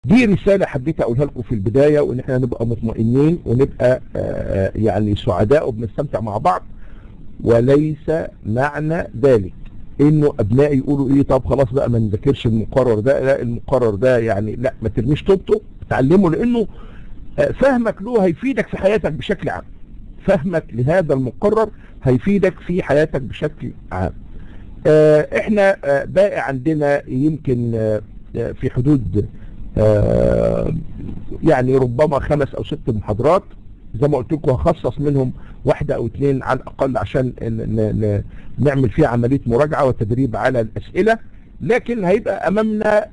دي رسالة حبيت اقولها لكم في البداية، وان احنا نبقى مطمئنين ونبقى يعني سعداء وبنستمتع مع بعض. وليس معنى ذلك انه ابنائي يقولوا ايه طب خلاص بقى ما نذاكرش المقرر ده، لا المقرر ده يعني لا ما ترميش طوبته، تعلمه، لانه فهمك له هيفيدك في حياتك بشكل عام. فهمك لهذا المقرر هيفيدك في حياتك بشكل عام. احنا باقي عندنا يمكن في حدود يعني ربما 5 أو 6 محاضرات. زي ما قلت لكم هخصص منهم 1 أو 2 على الأقل عشان نعمل فيها عملية مراجعة وتدريب على الأسئلة. لكن هيبقى أمامنا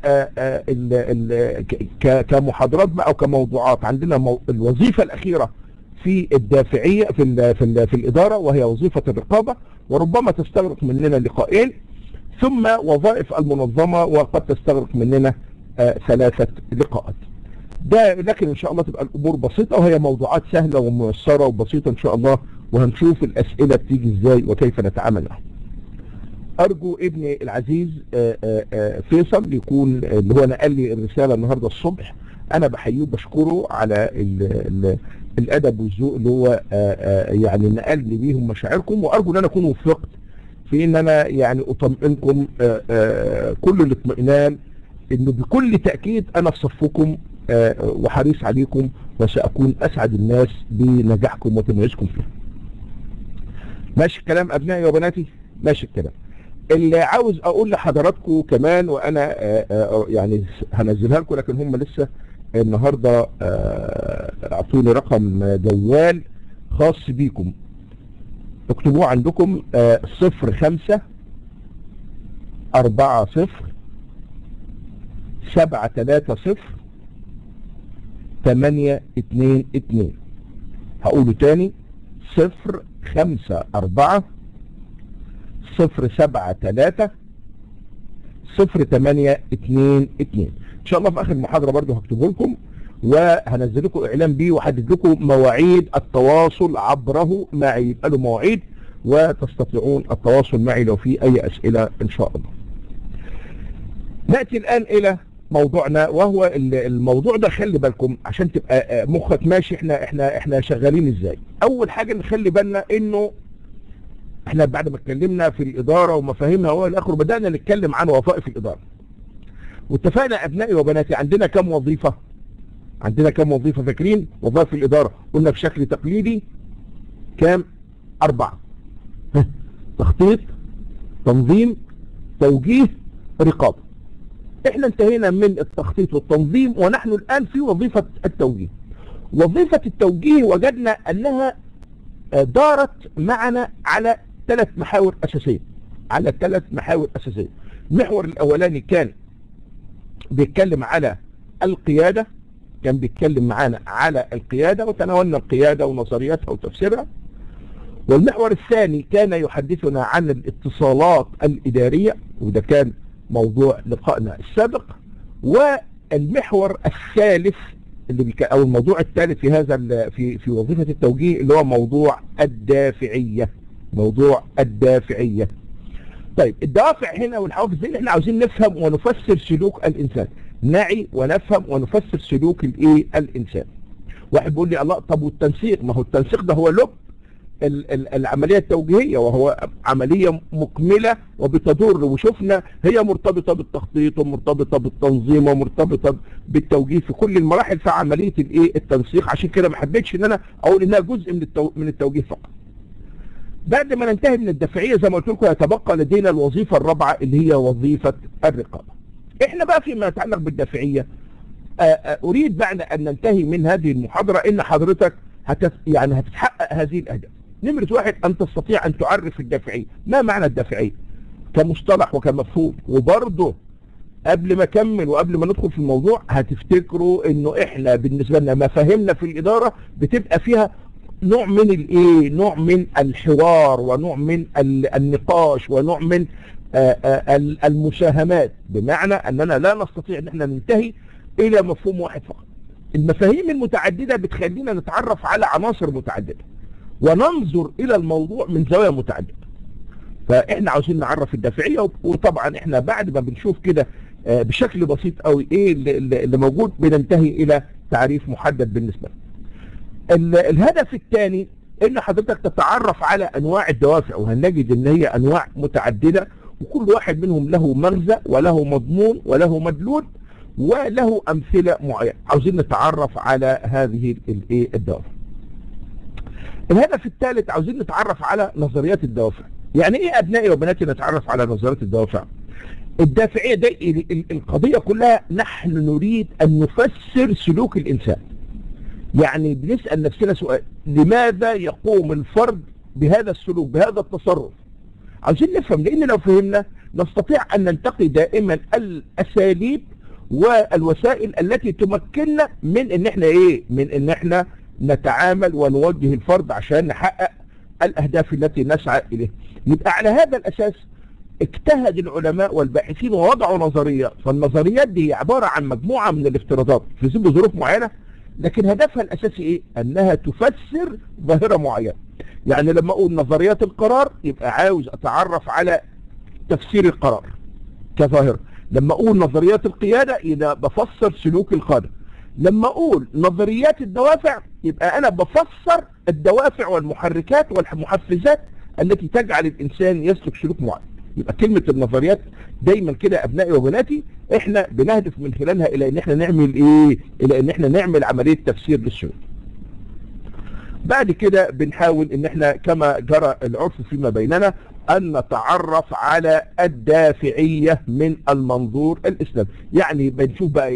كمحاضرات بقى أو كموضوعات. عندنا الوظيفة الأخيرة في الدافعية في الإدارة، وهي وظيفة الرقابة، وربما تستغرق مننا لقاءين. ثم وظائف المنظمة، وقد تستغرق مننا 3 لقاءات. ده لكن ان شاء الله تبقى الامور بسيطة، وهي موضوعات سهلة وميسرة وبسيطة ان شاء الله، وهنشوف الاسئلة بتيجي ازاي وكيف نتعامل معها. ارجو ابني العزيز فيصل يكون اللي هو نقل لي الرسالة النهاردة الصبح، انا بحييه وبشكره على الادب والذوق اللي هو يعني نقل لي بيهم مشاعركم، وارجو ان انا اكون وفقت في ان انا يعني اطمئنكم كل الاطمئنان انه بكل تأكيد انا في صفكم وحريص عليكم، وسأكون اسعد الناس بنجاحكم وتميزكم فيه. ماشي الكلام ابنائي وبناتي؟ ماشي الكلام. اللي عاوز اقول لحضراتكم كمان، وانا يعني هنزلها لكم لكن هم لسه النهارده اعطوني رقم جوال خاص بيكم، اكتبوه عندكم 05 40 730 822. هقوله تاني 054 073 0822. ان شاء الله في اخر المحاضرة برضو هكتبه لكم وهنزل لكم اعلان بيه، وحدد لكم مواعيد التواصل عبره معي، يبقى له مواعيد وتستطيعون التواصل معي لو في اي اسئلة ان شاء الله. نأتي الان الى موضوعنا، وهو الموضوع ده خلي بالكم عشان تبقى مخك ماشي احنا شغالين ازاي. اول حاجة نخلي بالنا انه احنا بعد ما اتكلمنا في الادارة ومفاهيمها والى اخره، بدأنا نتكلم عن وظائف الادارة، واتفقنا ابنائي وبناتي عندنا كم وظيفة؟ عندنا كم وظيفة فاكرين؟ وظائف الادارة قلنا بشكل تقليدي كام؟ 4: تخطيط، تنظيم، توجيه، رقابة. احنا انتهينا من التخطيط والتنظيم، ونحن الان في وظيفة التوجيه. وظيفة التوجيه وجدنا انها دارت معنا على 3 محاور اساسية. المحور الاولاني كان بيتكلم على القيادة، كان بيتكلم معانا على القيادة وتناولنا القيادة ونظرياتها وتفسيرها. والمحور الثاني كان يحدثنا عن الاتصالات الإدارية، وده كان موضوع لقائنا السابق. والمحور الثالث او الموضوع الثالث في هذا في وظيفة التوجيه اللي هو موضوع الدافعية. طيب الدوافع هنا والحوافز اللي احنا عاوزين نفهم ونفسر سلوك الانسان، نعي ونفهم ونفسر سلوك الانسان. واحد بيقول لي الله طب والتنسيق؟ ما هو التنسيق ده هو لب العملية التوجيهية، وهو عملية مكملة وبتدور، وشفنا هي مرتبطة بالتخطيط ومرتبطة بالتنظيم ومرتبطة بالتوجيه في كل المراحل في عملية التنسيق. عشان كده ما حبيتش ان انا اقول انها جزء من التوجيه فقط. بعد ما ننتهي من الدافعية زي ما قلت لكم يتبقى لدينا الوظيفة الرابعة اللي هي وظيفة الرقابة. احنا بقى فيما يتعلق بالدافعية اريد بعد ان ننتهي من هذه المحاضرة ان حضرتك هتتحقق هذه الاهداف. نمرة 1 ان تستطيع ان تعرف الدافعية. ما معنى الدافعية كمصطلح وكمفهوم؟ وبرضه قبل ما اكمل وقبل ما ندخل في الموضوع هتفتكروا انه احنا بالنسبة لنا مفاهيمنا في الادارة بتبقى فيها نوع من نوع من الحوار، ونوع من النقاش، ونوع من المساهمات، بمعنى اننا لا نستطيع ان احنا ننتهي الى مفهوم واحد فقط. المفاهيم المتعددة بتخلينا نتعرف على عناصر متعددة وننظر الى الموضوع من زوايا متعددة. فاحنا عاوزين نعرف الدافعية، وطبعا احنا بعد ما بنشوف كده بشكل بسيط قوي ايه اللي موجود، بننتهي الى تعريف محدد بالنسبه لنا. الهدف الثاني ان حضرتك تتعرف على انواع الدوافع، وهنجد ان هي انواع متعدده، وكل واحد منهم له مغزى وله مضمون وله مدلول وله امثله معينه. عاوزين نتعرف على هذه الدوافع. الهدف الثالث عاوزين نتعرف على نظريات الدوافع. يعني ايه ابنائي وبناتي نتعرف على نظريات الدوافع؟ الدافعيه دي القضيه كلها نحن نريد ان نفسر سلوك الانسان. يعني بنسال نفسنا سؤال: لماذا يقوم الفرد بهذا السلوك بهذا التصرف؟ عاوزين نفهم، لان لو فهمنا نستطيع ان ننتقي دائما الاساليب والوسائل التي تمكننا من ان احنا من ان احنا نتعامل ونوجه الفرد عشان نحقق الاهداف التي نسعى اليها. يبقى على هذا الاساس اجتهد العلماء والباحثين ووضعوا نظريات. فالنظريات دي عباره عن مجموعه من الافتراضات في ظل ظروف معينه، لكن هدفها الاساسي انها تفسر ظاهره معينه. يعني لما اقول نظريات القرار يبقى عاوز اتعرف على تفسير القرار كظاهره. لما اقول نظريات القياده يبقى بفسر سلوك القاده. لما اقول نظريات الدوافع يبقى انا بفسر الدوافع والمحركات والمحفزات التي تجعل الانسان يسلك سلوك معين. يبقى كلمه النظريات دايما كده ابنائي وبناتي احنا بنهدف من خلالها الى ان احنا نعمل الى ان احنا نعمل عمليه تفسير للسلوك. بعد كده بنحاول ان احنا كما جرى العرف فيما بيننا ان نتعرف على الدافعيه من المنظور الاسلامي. يعني بنشوف بقى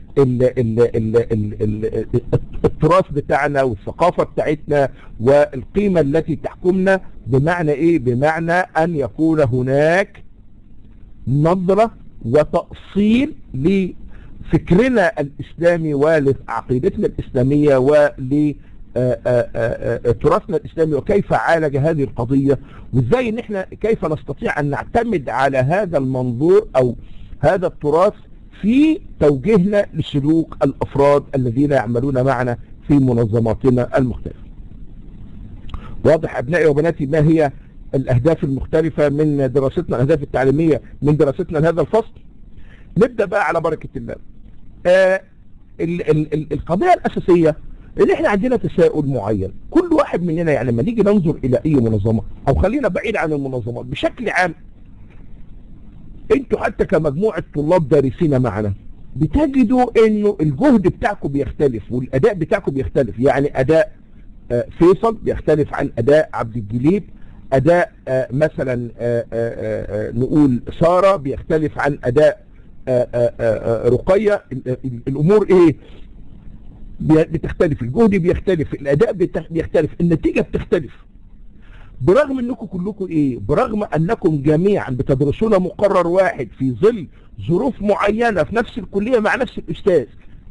التراث بتاعنا والثقافه بتاعتنا والقيمه التي تحكمنا. بمعنى بمعنى ان يكون هناك نظره وتأصيل لفكرنا الاسلامي ولعقيدتنا الاسلاميه ول تراثنا الاسلامي، وكيف عالج هذه القضيه، وازاي ان احنا كيف نستطيع ان نعتمد على هذا المنظور او هذا التراث في توجيهنا لسلوك الافراد الذين يعملون معنا في منظماتنا المختلفه. واضح ابنائي وبناتي ما هي الاهداف المختلفه من دراستنا، الاهداف التعليميه من دراستنا لهذا الفصل؟ نبدا بقى على بركه الله. القضيه الاساسيه ان احنا عندنا تساؤل معين. كل واحد مننا يعني لما نيجي ننظر الى اي منظمه، او خلينا بعيد عن المنظمات بشكل عام، انتوا حتى كمجموعه طلاب دارسين معنا بتجدوا انه الجهد بتاعكم بيختلف والاداء بتاعكم بيختلف. يعني اداء فيصل بيختلف عن اداء عبد الجليل، اداء مثلا نقول ساره بيختلف عن اداء رقيه. الامور بتختلف، الجهد بيختلف، الاداء بيختلف، النتيجه بتختلف. برغم انكم كلكم برغم انكم جميعا بتدرسون مقرر واحد في ظل ظروف معينه في نفس الكليه مع نفس الاستاذ.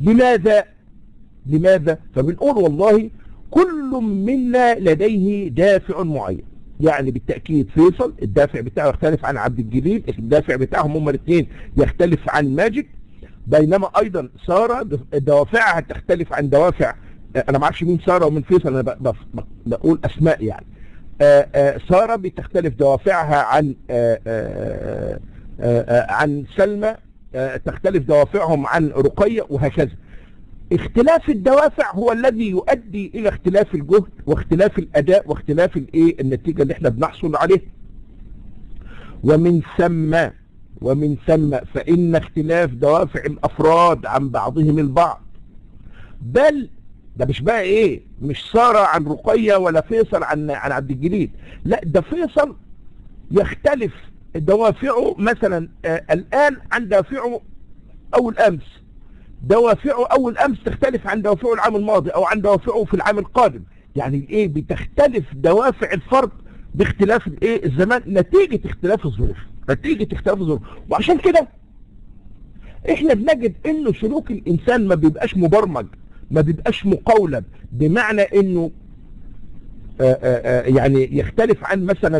لماذا؟ فبنقول والله كل منا لديه دافع معين. يعني بالتاكيد فيصل الدافع بتاعه يختلف عن عبد الجليل، الدافع بتاعهم هما الاثنين يختلف عن ماجد. بينما ايضا ساره دوافعها تختلف عن دوافع، انا ما اعرفش مين ساره ومين فيصل، انا بقول اسماء يعني. ساره بتختلف دوافعها عن سلمى، تختلف دوافعهم عن رقيه، وهكذا. اختلاف الدوافع هو الذي يؤدي الى اختلاف الجهد واختلاف الاداء واختلاف النتيجه اللي احنا بنحصل عليه. ومن ثم فإن اختلاف دوافع الأفراد عن بعضهم البعض، بل ده مش بقى مش سارة عن رقية ولا فيصل عن عبد الجليل، لا ده فيصل يختلف دوافعه مثلا الآن عن دوافعه أول أمس. دوافعه أول أمس تختلف عن دوافعه العام الماضي أو عن دوافعه في العام القادم. يعني بتختلف دوافع الفرد باختلاف الزمان نتيجة اختلاف الظروف. وعشان كده احنا بنجد انه سلوك الانسان ما بيبقاش مبرمج، ما بيبقاش مقولب، بمعنى انه يعني يختلف عن مثلا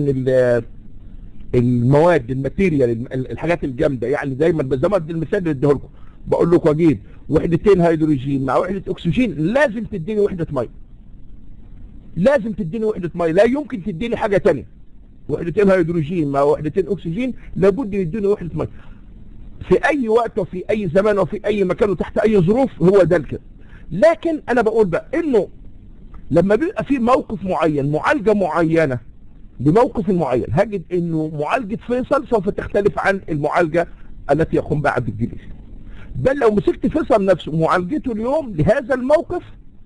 المواد الماتيريال، الحاجات الجامده. يعني دايما بزود المثال اللي اديه لكم، بقول لكم اجيب وحدتين هيدروجين مع وحده اكسجين لازم تديني وحده ميه، لازم تديني وحده ميه، لا يمكن تديني حاجه ثانيه. وحدتين هيدروجين مع وحدتين اكسجين لابد يدوني وحده ميه. في اي وقت وفي اي زمان وفي اي مكان وتحت اي ظروف، هو ده الكده. لكن انا بقول بقى انه لما بيبقى في موقف معين، معالجة معينة بموقف معين، هجد انه معالجة فيصل سوف تختلف عن المعالجة التي يقوم بها عبد الجليل. بل لو مسكت فيصل نفسه معالجته اليوم لهذا الموقف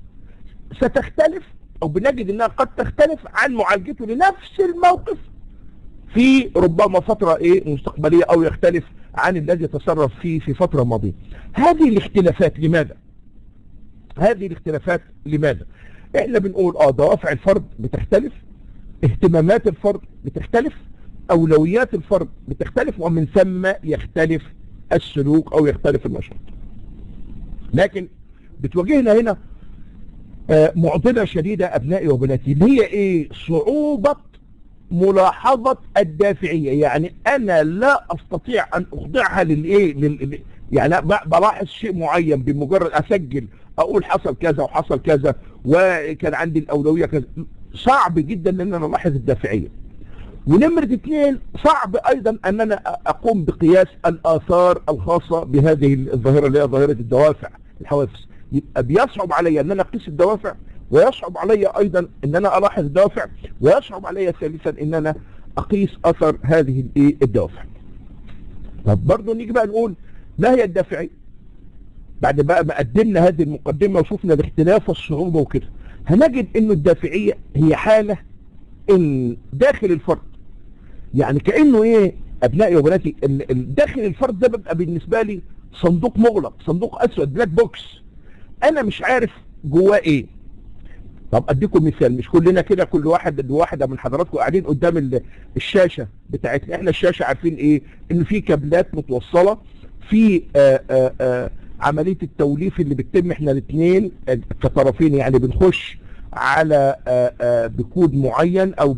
ستختلف، او بنجد انها قد تختلف عن معالجته لنفس الموقف في ربما فترة مستقبلية، او يختلف عن الذي يتصرف فيه في فترة ماضية. هذه الاختلافات لماذا؟ هذه الاختلافات لماذا؟ احنا بنقول دوافع الفرد بتختلف، اهتمامات الفرد بتختلف، اولويات الفرد بتختلف، ومن ثم يختلف السلوك او يختلف النشاط. لكن بتواجهنا هنا معضلة شديدة ابنائي وبناتي، اللي هي صعوبة ملاحظة الدافعية. يعني انا لا استطيع ان اخضعها يعني بلاحظ شيء معين بمجرد اسجل اقول حصل كذا وحصل كذا وكان عندي الاولوية كذا. صعب جدا ان انا الاحظ الدافعية. ونمرة 2، صعب ايضا ان انا اقوم بقياس الاثار الخاصة بهذه الظاهرة اللي هي ظاهرة الدوافع الحوافز. يبقى بيصعب علي ان انا اقيس الدوافع، ويصعب علي ايضا ان انا الاحظ الدوافع، ويصعب علي ثالثا ان انا اقيس اثر هذه الدوافع. طب برضه نيجي بقى نقول ما هي الدافعية؟ بعد بقى ما قدمنا هذه المقدمة وشوفنا الاختلاف والصعوبة وكده، هنجد انه الدافعية هي حالة ان داخل الفرد، يعني كأنه ابنائي وبناتي، داخل الفرد ده بيبقى بالنسبة لي صندوق مغلق، صندوق اسود، بلاك بوكس، انا مش عارف جواه ايه. طب اديكم مثال، مش كلنا كده، كل واحدة من حضراتكم قاعدين قدام الشاشة بتاعتنا، احنا الشاشة عارفين ان في كابلات متوصلة في عملية التوليف اللي بتتم، احنا الاثنين كطرفين يعني بنخش على بكود معين او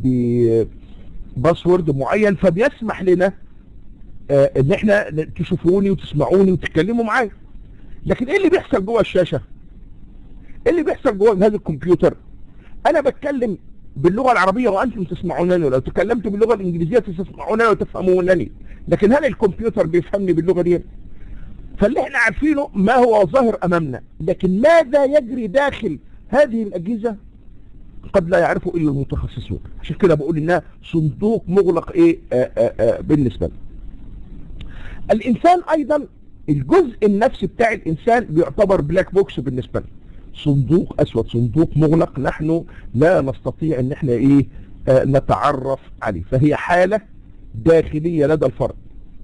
بباسورد معين، فبيسمح لنا ان احنا تشوفوني وتسمعوني وتتكلموا معايا. لكن ايه اللي بيحصل جوه الشاشة؟ ايه اللي بيحصل جوه هذا الكمبيوتر؟ انا بتكلم باللغة العربية وانتم تسمعونني، ولو تكلمت باللغة الانجليزية تسمعونني وتفهمونني، لكن هل الكمبيوتر بيفهمني باللغة دي؟ فاللي احنا عارفينه ما هو ظاهر امامنا، لكن ماذا يجري داخل هذه الاجهزة قد لا يعرفه الا المتخصصون. عشان كده بقول انها صندوق مغلق بالنسبة لنا. الانسان ايضا الجزء النفسي بتاع الانسان بيعتبر بلاك بوكس بالنسبة لنا، صندوق اسود، صندوق مغلق، نحن لا نستطيع ان احنا نتعرف عليه. فهي حالة داخلية لدى الفرد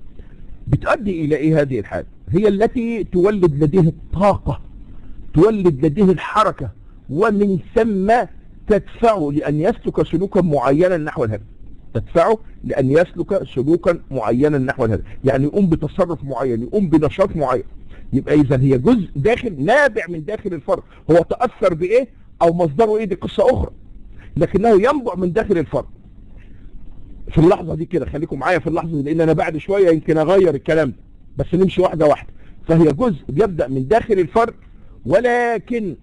بتؤدي الى هذه الحالة؟ هي التي تولد لديه الطاقة، تولد لديه الحركة، ومن ثم تدفعه لأن يسلك سلوكا معينا نحو الهدف، تدفعه لأن يسلك سلوكا معينا نحو الهدف، يعني يقوم بتصرف معين، يقوم بنشاط معين. يبقى إذا هي جزء داخل نابع من داخل الفرد، هو تأثر بإيه أو مصدره دي قصة أخرى، لكنه ينبع من داخل الفرد. في اللحظة دي كده خليكم معايا في اللحظة دي، لأن أنا بعد شوية يمكن أغير الكلام ده، بس نمشي واحدة واحدة. فهي جزء يبدأ من داخل الفرد، ولكن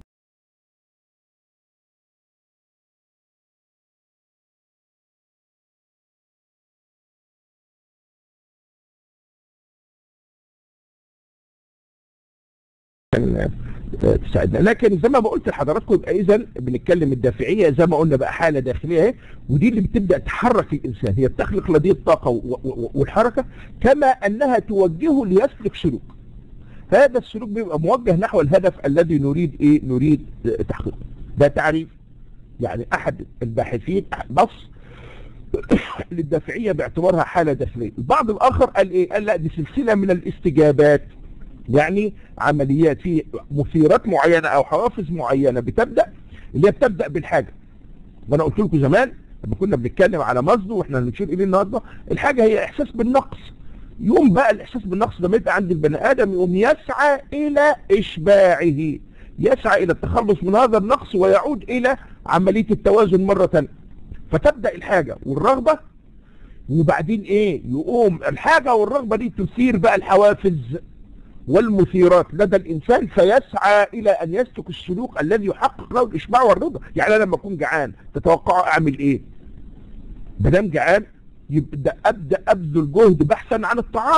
تساعدنا. لكن زي ما قلت لحضراتكم، يبقى اذا بنتكلم الدافعيه زي ما قلنا بقى حاله داخليه اهي، ودي اللي بتبدا تحرك الانسان، هي بتخلق لديه الطاقه والحركه، كما انها توجهه ليسلك سلوك. هذا السلوك بيبقى موجه نحو الهدف الذي نريد تحقيقه. ده تعريف يعني احد الباحثين بص للدافعيه باعتبارها حاله داخليه. البعض الاخر قال لا، دي سلسله من الاستجابات، يعني عمليات في مثيرات معينة او حوافز معينة بتبدأ، اللي هي بتبدأ بالحاجة. وانا قلت لكم زمان لما كنا بنتكلم على مصدر واحنا بنشير اليه النهارده، الحاجة هي احساس بالنقص. يقوم بقى الاحساس بالنقص لما يبقى عند البني ادم، يقوم يسعى الى اشباعه، يسعى الى التخلص من هذا النقص ويعود الى عملية التوازن مرة ثانيه. فتبدأ الحاجة والرغبة، وبعدين يقوم الحاجة والرغبة دي تثير بقى الحوافز والمثيرات لدى الإنسان، فيسعى إلى أن يسلك السلوك الذي يحقق له الإشباع والرضا. يعني أنا لما أكون جعان تتوقعوا أعمل إيه؟ بدام جعان أبدأ أبذل جهد بحثا عن الطعام،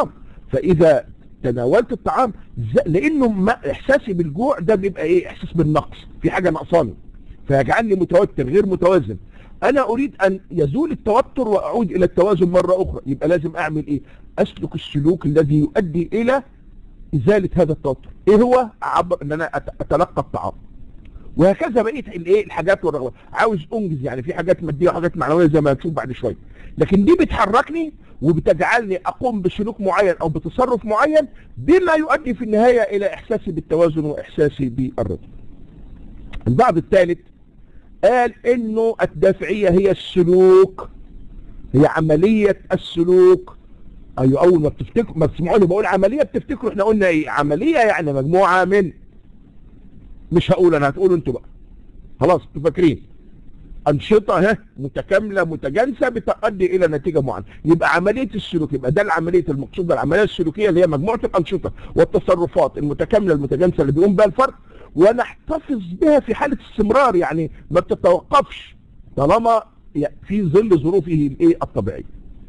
فاذا تناولت الطعام لانه احساسي بالجوع ده بيبقى ايه؟ احساس بالنقص، في حاجه ناقصاني فيجعلني متوتر غير متوازن. انا اريد ان يزول التوتر واعود الى التوازن مره اخرى، يبقى لازم اعمل ايه؟ اسلك السلوك الذي يؤدي الى ازاله هذا التوتر. ايه هو؟ اعبر ان انا اتلقى الطعام، وهكذا بقيه الايه الحاجات والرغبات. عاوز انجز، يعني في حاجات ماديه وحاجات معنويه زي ما هنشوف بعد شويه، لكن دي بتحركني وبتجعلني اقوم بسلوك معين او بتصرف معين بما يؤدي في النهايه الى احساسي بالتوازن واحساسي بالرضا. البعض الثالث قال انه الدافعيه هي السلوك، هي عمليه السلوك. ايوه، اول ما بتفتكروا، ما بتسمعوني بقول عمليه بتفتكروا احنا قلنا ايه؟ عمليه يعني مجموعه من، مش هقول انا، هتقولوا انتوا بقى، خلاص انتوا فاكرين، انشطه متكامله متجانسه بتؤدي الى نتيجه معينه. يبقى عمليه السلوك، يبقى ده العمليه المقصود بالعمليه السلوكيه اللي هي مجموعه الانشطه والتصرفات المتكامله المتجانسه اللي بيقوم بها الفرد، ونحتفظ بها في حاله استمرار، يعني ما بتتوقفش طالما في ظل ظروفه الايه الطبيعيه.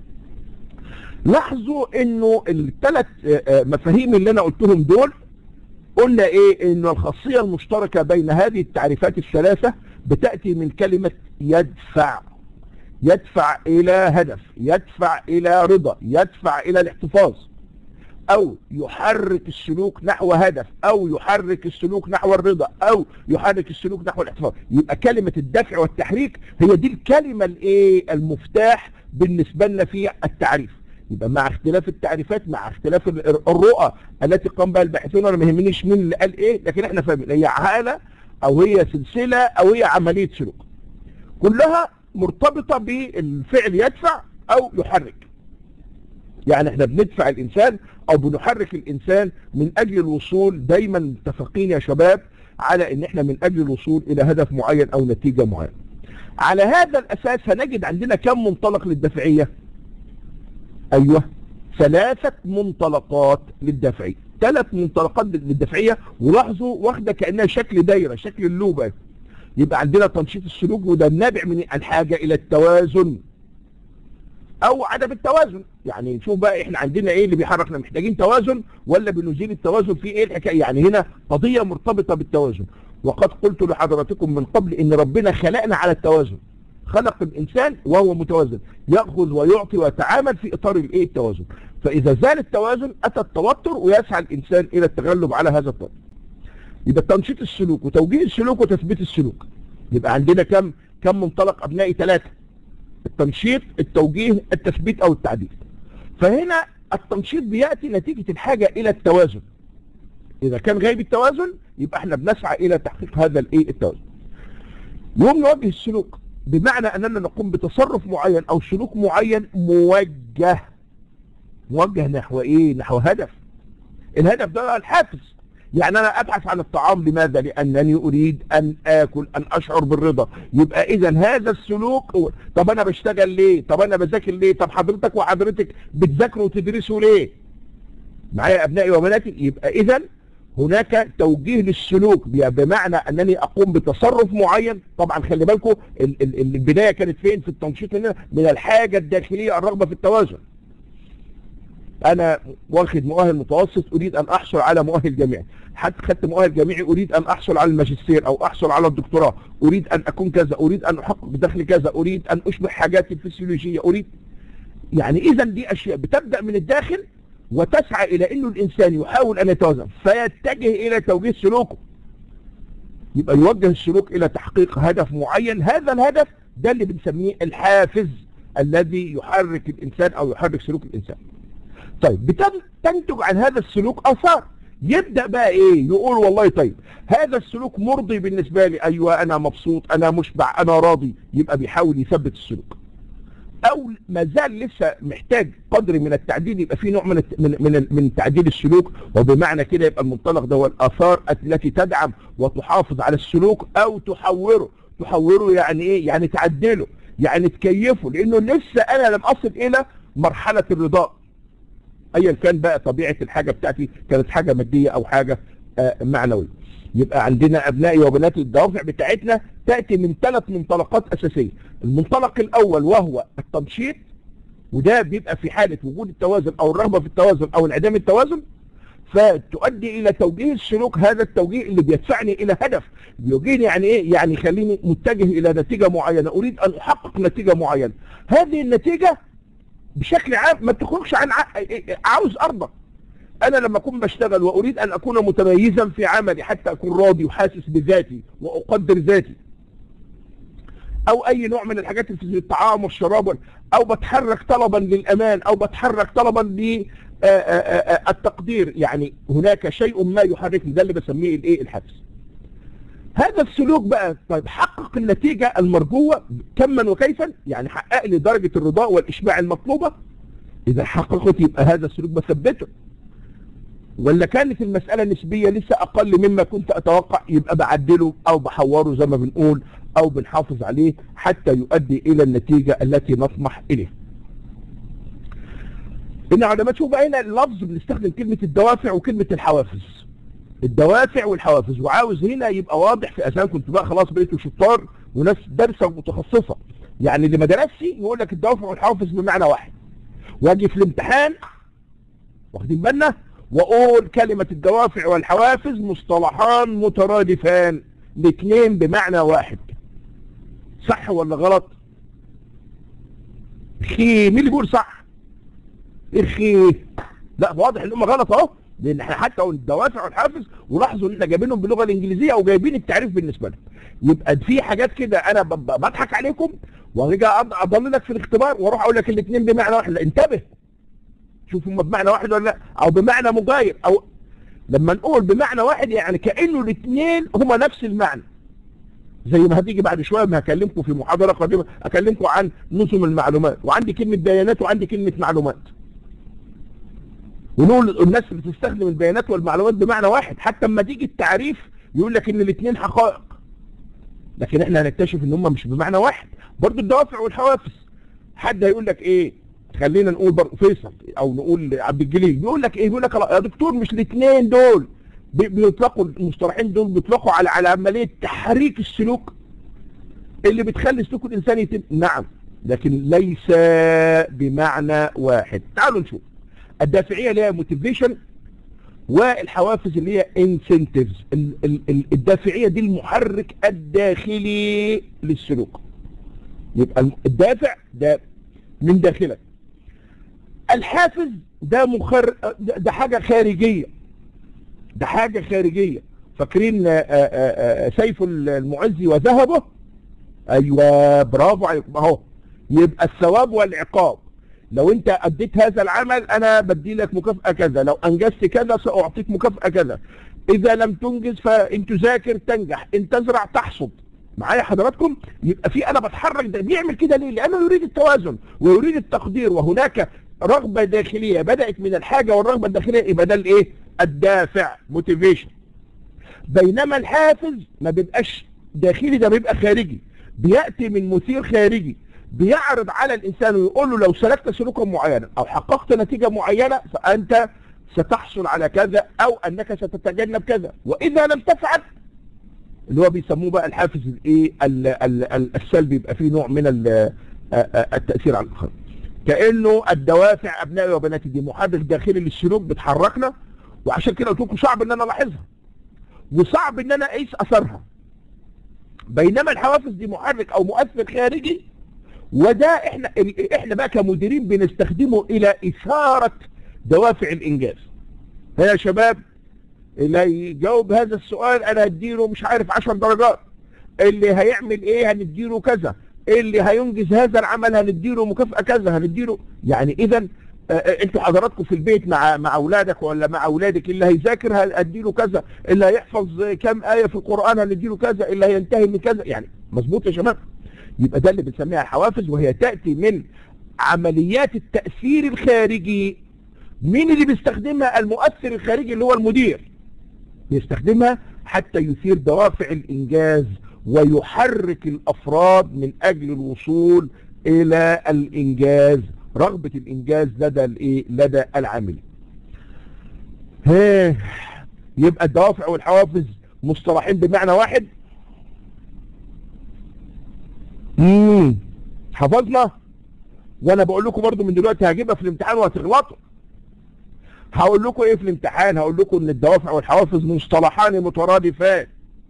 لاحظوا انه الثلاث مفاهيم اللي انا قلتهم دول، قلنا ايه؟ انه الخاصيه المشتركه بين هذه التعريفات الثلاثه بتاتي من كلمه يدفع. يدفع الى هدف، يدفع الى رضا، يدفع الى الاحتفاظ، او يحرك السلوك نحو هدف، او يحرك السلوك نحو الرضا، او يحرك السلوك نحو الاحتفاظ. يبقى كلمه الدفع والتحريك هي دي الكلمه الايه المفتاح بالنسبه لنا في التعريف. يبقى مع اختلاف التعريفات، مع اختلاف الرؤى التي قام بها الباحثون، انا ما يهمنيش مين اللي قال ايه، لكن احنا فاهمين هي حاله او هي سلسله او هي عمليه سلوك، كلها مرتبطه بالفعل يدفع او يحرك. يعني احنا بندفع الانسان او بنحرك الانسان من اجل الوصول، دايما متفقين يا شباب على ان احنا من اجل الوصول الى هدف معين او نتيجه معينه. على هذا الاساس هنجد عندنا كم منطلق للدافعيه؟ ايوه، 3 منطلقات للدافعيه، 3 منطلقات للدافعيه. ولاحظوا واخده كانها شكل دايره، شكل اللوبه. يبقى عندنا تنشيط السلوك، وده النابع من الحاجه الى التوازن او عدم التوازن. يعني نشوف بقى احنا عندنا ايه اللي بيحركنا، محتاجين توازن ولا بنزيل التوازن، في ايه الحكايه؟ يعني هنا قضيه مرتبطه بالتوازن. وقد قلت لحضراتكم من قبل ان ربنا خلقنا على التوازن، خلق الانسان وهو متوازن، ياخذ ويعطي ويتعامل في اطار الايه التوازن. فاذا زال التوازن اتى التوتر، ويسعى الانسان الى التغلب على هذا التوتر. يبقى تنشيط السلوك وتوجيه السلوك وتثبيت السلوك. يبقى عندنا كم منطلق ابنائي؟ 3: التنشيط، التوجيه، التثبيت او التعديل. فهنا التنشيط بياتي نتيجه الحاجه الى التوازن. اذا كان غايب التوازن يبقى احنا بنسعى الى تحقيق هذا الايه التوازن. يوم نوجه السلوك بمعنى اننا نقوم بتصرف معين او سلوك معين موجه نحو ايه؟ نحو هدف. الهدف ده الحافز. يعني انا ابحث عن الطعام، لماذا؟ لانني اريد ان اكل، ان اشعر بالرضا. يبقى اذا هذا السلوك. طب انا بشتغل ليه؟ طب انا بذاكر ليه؟ طب حضرتك وحضرتك بتذاكروا وتدرسوا ليه؟ معايا ابنائي وبناتي؟ يبقى اذا هناك توجيه للسلوك بمعنى انني اقوم بتصرف معين. طبعا خلي بالكم البدايه كانت فين في التنشيط؟ هنا من الحاجه الداخليه، الرغبه في التوازن. انا واخد مؤهل متوسط، اريد ان احصل على مؤهل جامعي. حتى خدت مؤهل جامعي، اريد ان احصل على الماجستير او احصل على الدكتوراه، اريد ان اكون كذا، اريد ان احقق دخل كذا، اريد ان اشبه حاجاتي الفسيولوجيه، اريد. يعني اذا دي اشياء بتبدا من الداخل وتسعى الى انه الانسان يحاول ان يتوازن، فيتجه الى توجيه سلوكه. يبقى يوجه السلوك الى تحقيق هدف معين. هذا الهدف ده اللي بنسميه الحافز الذي يحرك الانسان او يحرك سلوك الانسان. طيب تنتج عن هذا السلوك اثار. يبدا بقى ايه؟ يقول والله طيب هذا السلوك مرضي بالنسبه لي، ايوه انا مبسوط، انا مشبع، انا راضي. يبقى بيحاول يثبت السلوك. او ما زال لسه محتاج قدر من التعديل، يبقى في نوع من تعديل السلوك. وبمعنى كده يبقى المنطلق ده هو الاثار التي تدعم وتحافظ على السلوك او تحوره. تحوره يعني ايه؟ يعني تعدله، يعني تكيفه، لانه لسه انا لم اصل الى مرحله الرضا، ايا كان بقى طبيعه الحاجه بتاعتي، كانت حاجه ماديه او حاجه معنويه. يبقى عندنا ابنائي وبناتي الدوافع بتاعتنا تاتي من 3 منطلقات اساسيه. المنطلق الاول وهو التنشيط، وده بيبقى في حالة وجود التوازن او الرغبة في التوازن او انعدام التوازن، فتؤدي الى توجيه السلوك، هذا التوجيه اللي بيدفعني الى هدف، بيوجهني يعني ايه؟ يعني يخليني متجه الى نتيجة معينة، اريد ان احقق نتيجة معينة. هذه النتيجة بشكل عام ما تخرجش عن عاوز ارضى. انا لما اكون بشتغل واريد ان اكون متميزا في عملي حتى اكون راضي وحاسس بذاتي واقدر ذاتي، او اي نوع من الحاجات اللي في الطعام والشراب، او بتحرك طلبا للامان، او بتحرك طلبا للتقدير، يعني هناك شيء ما يحركني، ده اللي بسميه الايه؟ الحافز. هذا السلوك بقى طيب حقق النتيجة المرجوة كما وكيفا، يعني حقق لي درجة الرضاء والاشباع المطلوبة. اذا حققت يبقى هذا السلوك بثبته، ولا كانت المسألة نسبية لسه اقل مما كنت اتوقع، يبقى بعدله او بحوره زي ما بنقول، او بنحافظ عليه حتى يؤدي الى النتيجة التي نطمح اليها. ان على تشوف بقى هنا اللفظ بنستخدم كلمة الدوافع وكلمة الحوافز، الدوافع والحوافز، وعاوز هنا يبقى واضح في اذهانكم انتوا بقى خلاص بقيتوا شطار وناس دارسه ومتخصصه، يعني اللي ما درسش يقول لك الدوافع والحوافز بمعنى واحد، واجي في الامتحان واخدين بالنا واقول كلمة الدوافع والحوافز مصطلحان مترادفان، الاثنين بمعنى واحد. صح ولا غلط؟ مين اللي بيقول صح؟ لا واضح ان هم غلط اهو، لان احنا حتى الدوافع والحافز ولاحظوا ان احنا جايبينهم باللغه الانجليزيه او جايبين التعريف بالنسبه لهم. يبقى في حاجات كده انا بضحك عليكم وارجع اضللك في الاختبار واروح اقول لك الاثنين بمعنى واحد، لا انتبه شوف هم بمعنى واحد ولا لا، او بمعنى مغاير، او لما نقول بمعنى واحد يعني كانه الاثنين هما نفس المعنى. زي ما هتيجي بعد شويه ما هكلمكم في محاضره قادمه اكلمكم عن نظم المعلومات، وعندي كلمه بيانات وعندي كلمه معلومات، ونقول الناس بتستخدم البيانات والمعلومات بمعنى واحد، حتى اما تيجي التعريف يقول لك ان الاثنين حقائق، لكن احنا هنكتشف ان هم مش بمعنى واحد. برضو الدوافع والحوافز، حد هيقول لك ايه؟ خلينا نقول برضو فيصل او نقول عبد الجليل بيقول لك ايه؟ بيقول لك يا دكتور مش الاثنين دول بيطلقوا، المصطلحين دول بيطلقوا على عمليه تحريك السلوك اللي بتخلي سلوك الانسان يتم. نعم، لكن ليس بمعنى واحد. تعالوا نشوف الدافعيه اللي هي موتيفيشن، والحوافز اللي هي انسنتيفز. الدافعيه دي المحرك الداخلي للسلوك، يبقى الدافع ده من داخلك، الحافز ده ده حاجه خارجيه، ده حاجه خارجيه. فاكرين سيف المعز وذهبه؟ ايوه برافو عليكم اهو. يبقى الثواب والعقاب، لو انت اديت هذا العمل انا بدي لك مكافأة كذا، لو انجزت كذا ساعطيك مكافأة كذا، اذا لم تنجز فان تذاكر تنجح، ان تزرع تحصد. معايا حضراتكم؟ يبقى في انا بتحرك، ده بيعمل كده ليه؟ لانه يريد التوازن ويريد التقدير، وهناك رغبة داخلية بدأت من الحاجة والرغبة الداخلية، يبقى ده الايه؟ الدافع موتيفيشن. بينما الحافز ما بيبقاش داخلي، ده بيبقى خارجي، بيأتي من مثير خارجي بيعرض على الإنسان ويقول له لو سلكت سلوكا معينا أو حققت نتيجة معينة فأنت ستحصل على كذا، أو أنك ستتجنب كذا، وإذا لم تفعل اللي هو بيسموه بقى الحافز الايه السلبي، يبقى فيه نوع من التأثير على الآخر. كأنه الدوافع أبنائي وبناتي دي محرك داخلي للسلوك بتحركنا، وعشان كده قلت لكم صعب ان انا الاحظها وصعب ان انا اقيس اثرها. بينما الحوافز دي محرك او مؤثر خارجي، وده احنا بقى كمديرين بنستخدمه الى اثارة دوافع الانجاز. يا شباب اللي يجاوب هذا السؤال انا هديله مش عارف 10 درجات، اللي هيعمل ايه هنديله كذا، اللي هينجز هذا العمل هنديله مكافأة كذا، هنديله. يعني اذا انتوا حضراتكم في البيت مع اولادك ولا مع اولادك، اللي هيذاكر هنديله كذا، اللي هيحفظ كام آية في القرآن هنديله كذا، اللي هينتهي من كذا. يعني مظبوط يا شباب؟ يبقى ده اللي بنسميها الحوافز، وهي تأتي من عمليات التأثير الخارجي. مين اللي بيستخدمها؟ المؤثر الخارجي اللي هو المدير، بيستخدمها حتى يثير دوافع الإنجاز ويحرك الأفراد من أجل الوصول إلى الإنجاز، رغبة الإنجاز لدى العاملين. يبقى الدوافع والحوافز مصطلحين بمعنى واحد. حفظنا؟ وانا بقول لكم برضو من دلوقتي هجيبها في الامتحان وهتغلطوا. هقول لكم ايه في الامتحان؟ هقول لكم ان الدوافع والحوافز مصطلحان مترادفان.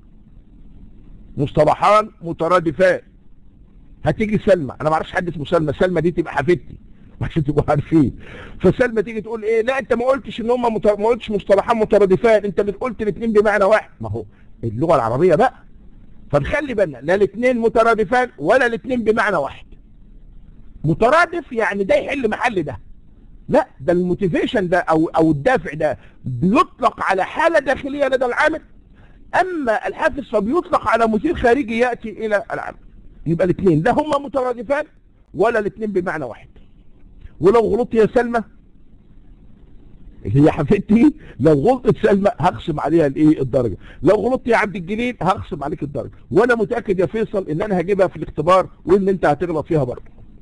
مصطلحان مترادفان. هتيجي سلمى، انا ما اعرفش حد اسمه سلمى، سلمى دي تبقى حفيدتي عشان تبقوا عارفين. فسلمى تيجي تقول ايه؟ لا انت ما قلتش ان هم ما قلتش مصطلحان مترادفان، انت قلت الاثنين بمعنى واحد. ما هو اللغه العربيه بقى، فنخلي بالنا لا الاثنين مترادفان ولا الاثنين بمعنى واحد. مترادف يعني ده يحل محل ده، لا ده الموتيفيشن ده او الدافع ده بيطلق على حاله داخليه لدى العامل، اما الحافز فبيطلق على مثير خارجي ياتي الى العامل. يبقى الاثنين لا هما مترادفان ولا الاثنين بمعنى واحد. ولو غلطت يا سلمى اللي هي حفيدتي، لو غلطت سلمى هخصم عليها الايه الدرجه، لو غلطت يا عبد الجليل هخصم عليك الدرجه، وانا متاكد يا فيصل ان انا هجيبها في الاختبار وان انت هتغلط فيها برضه.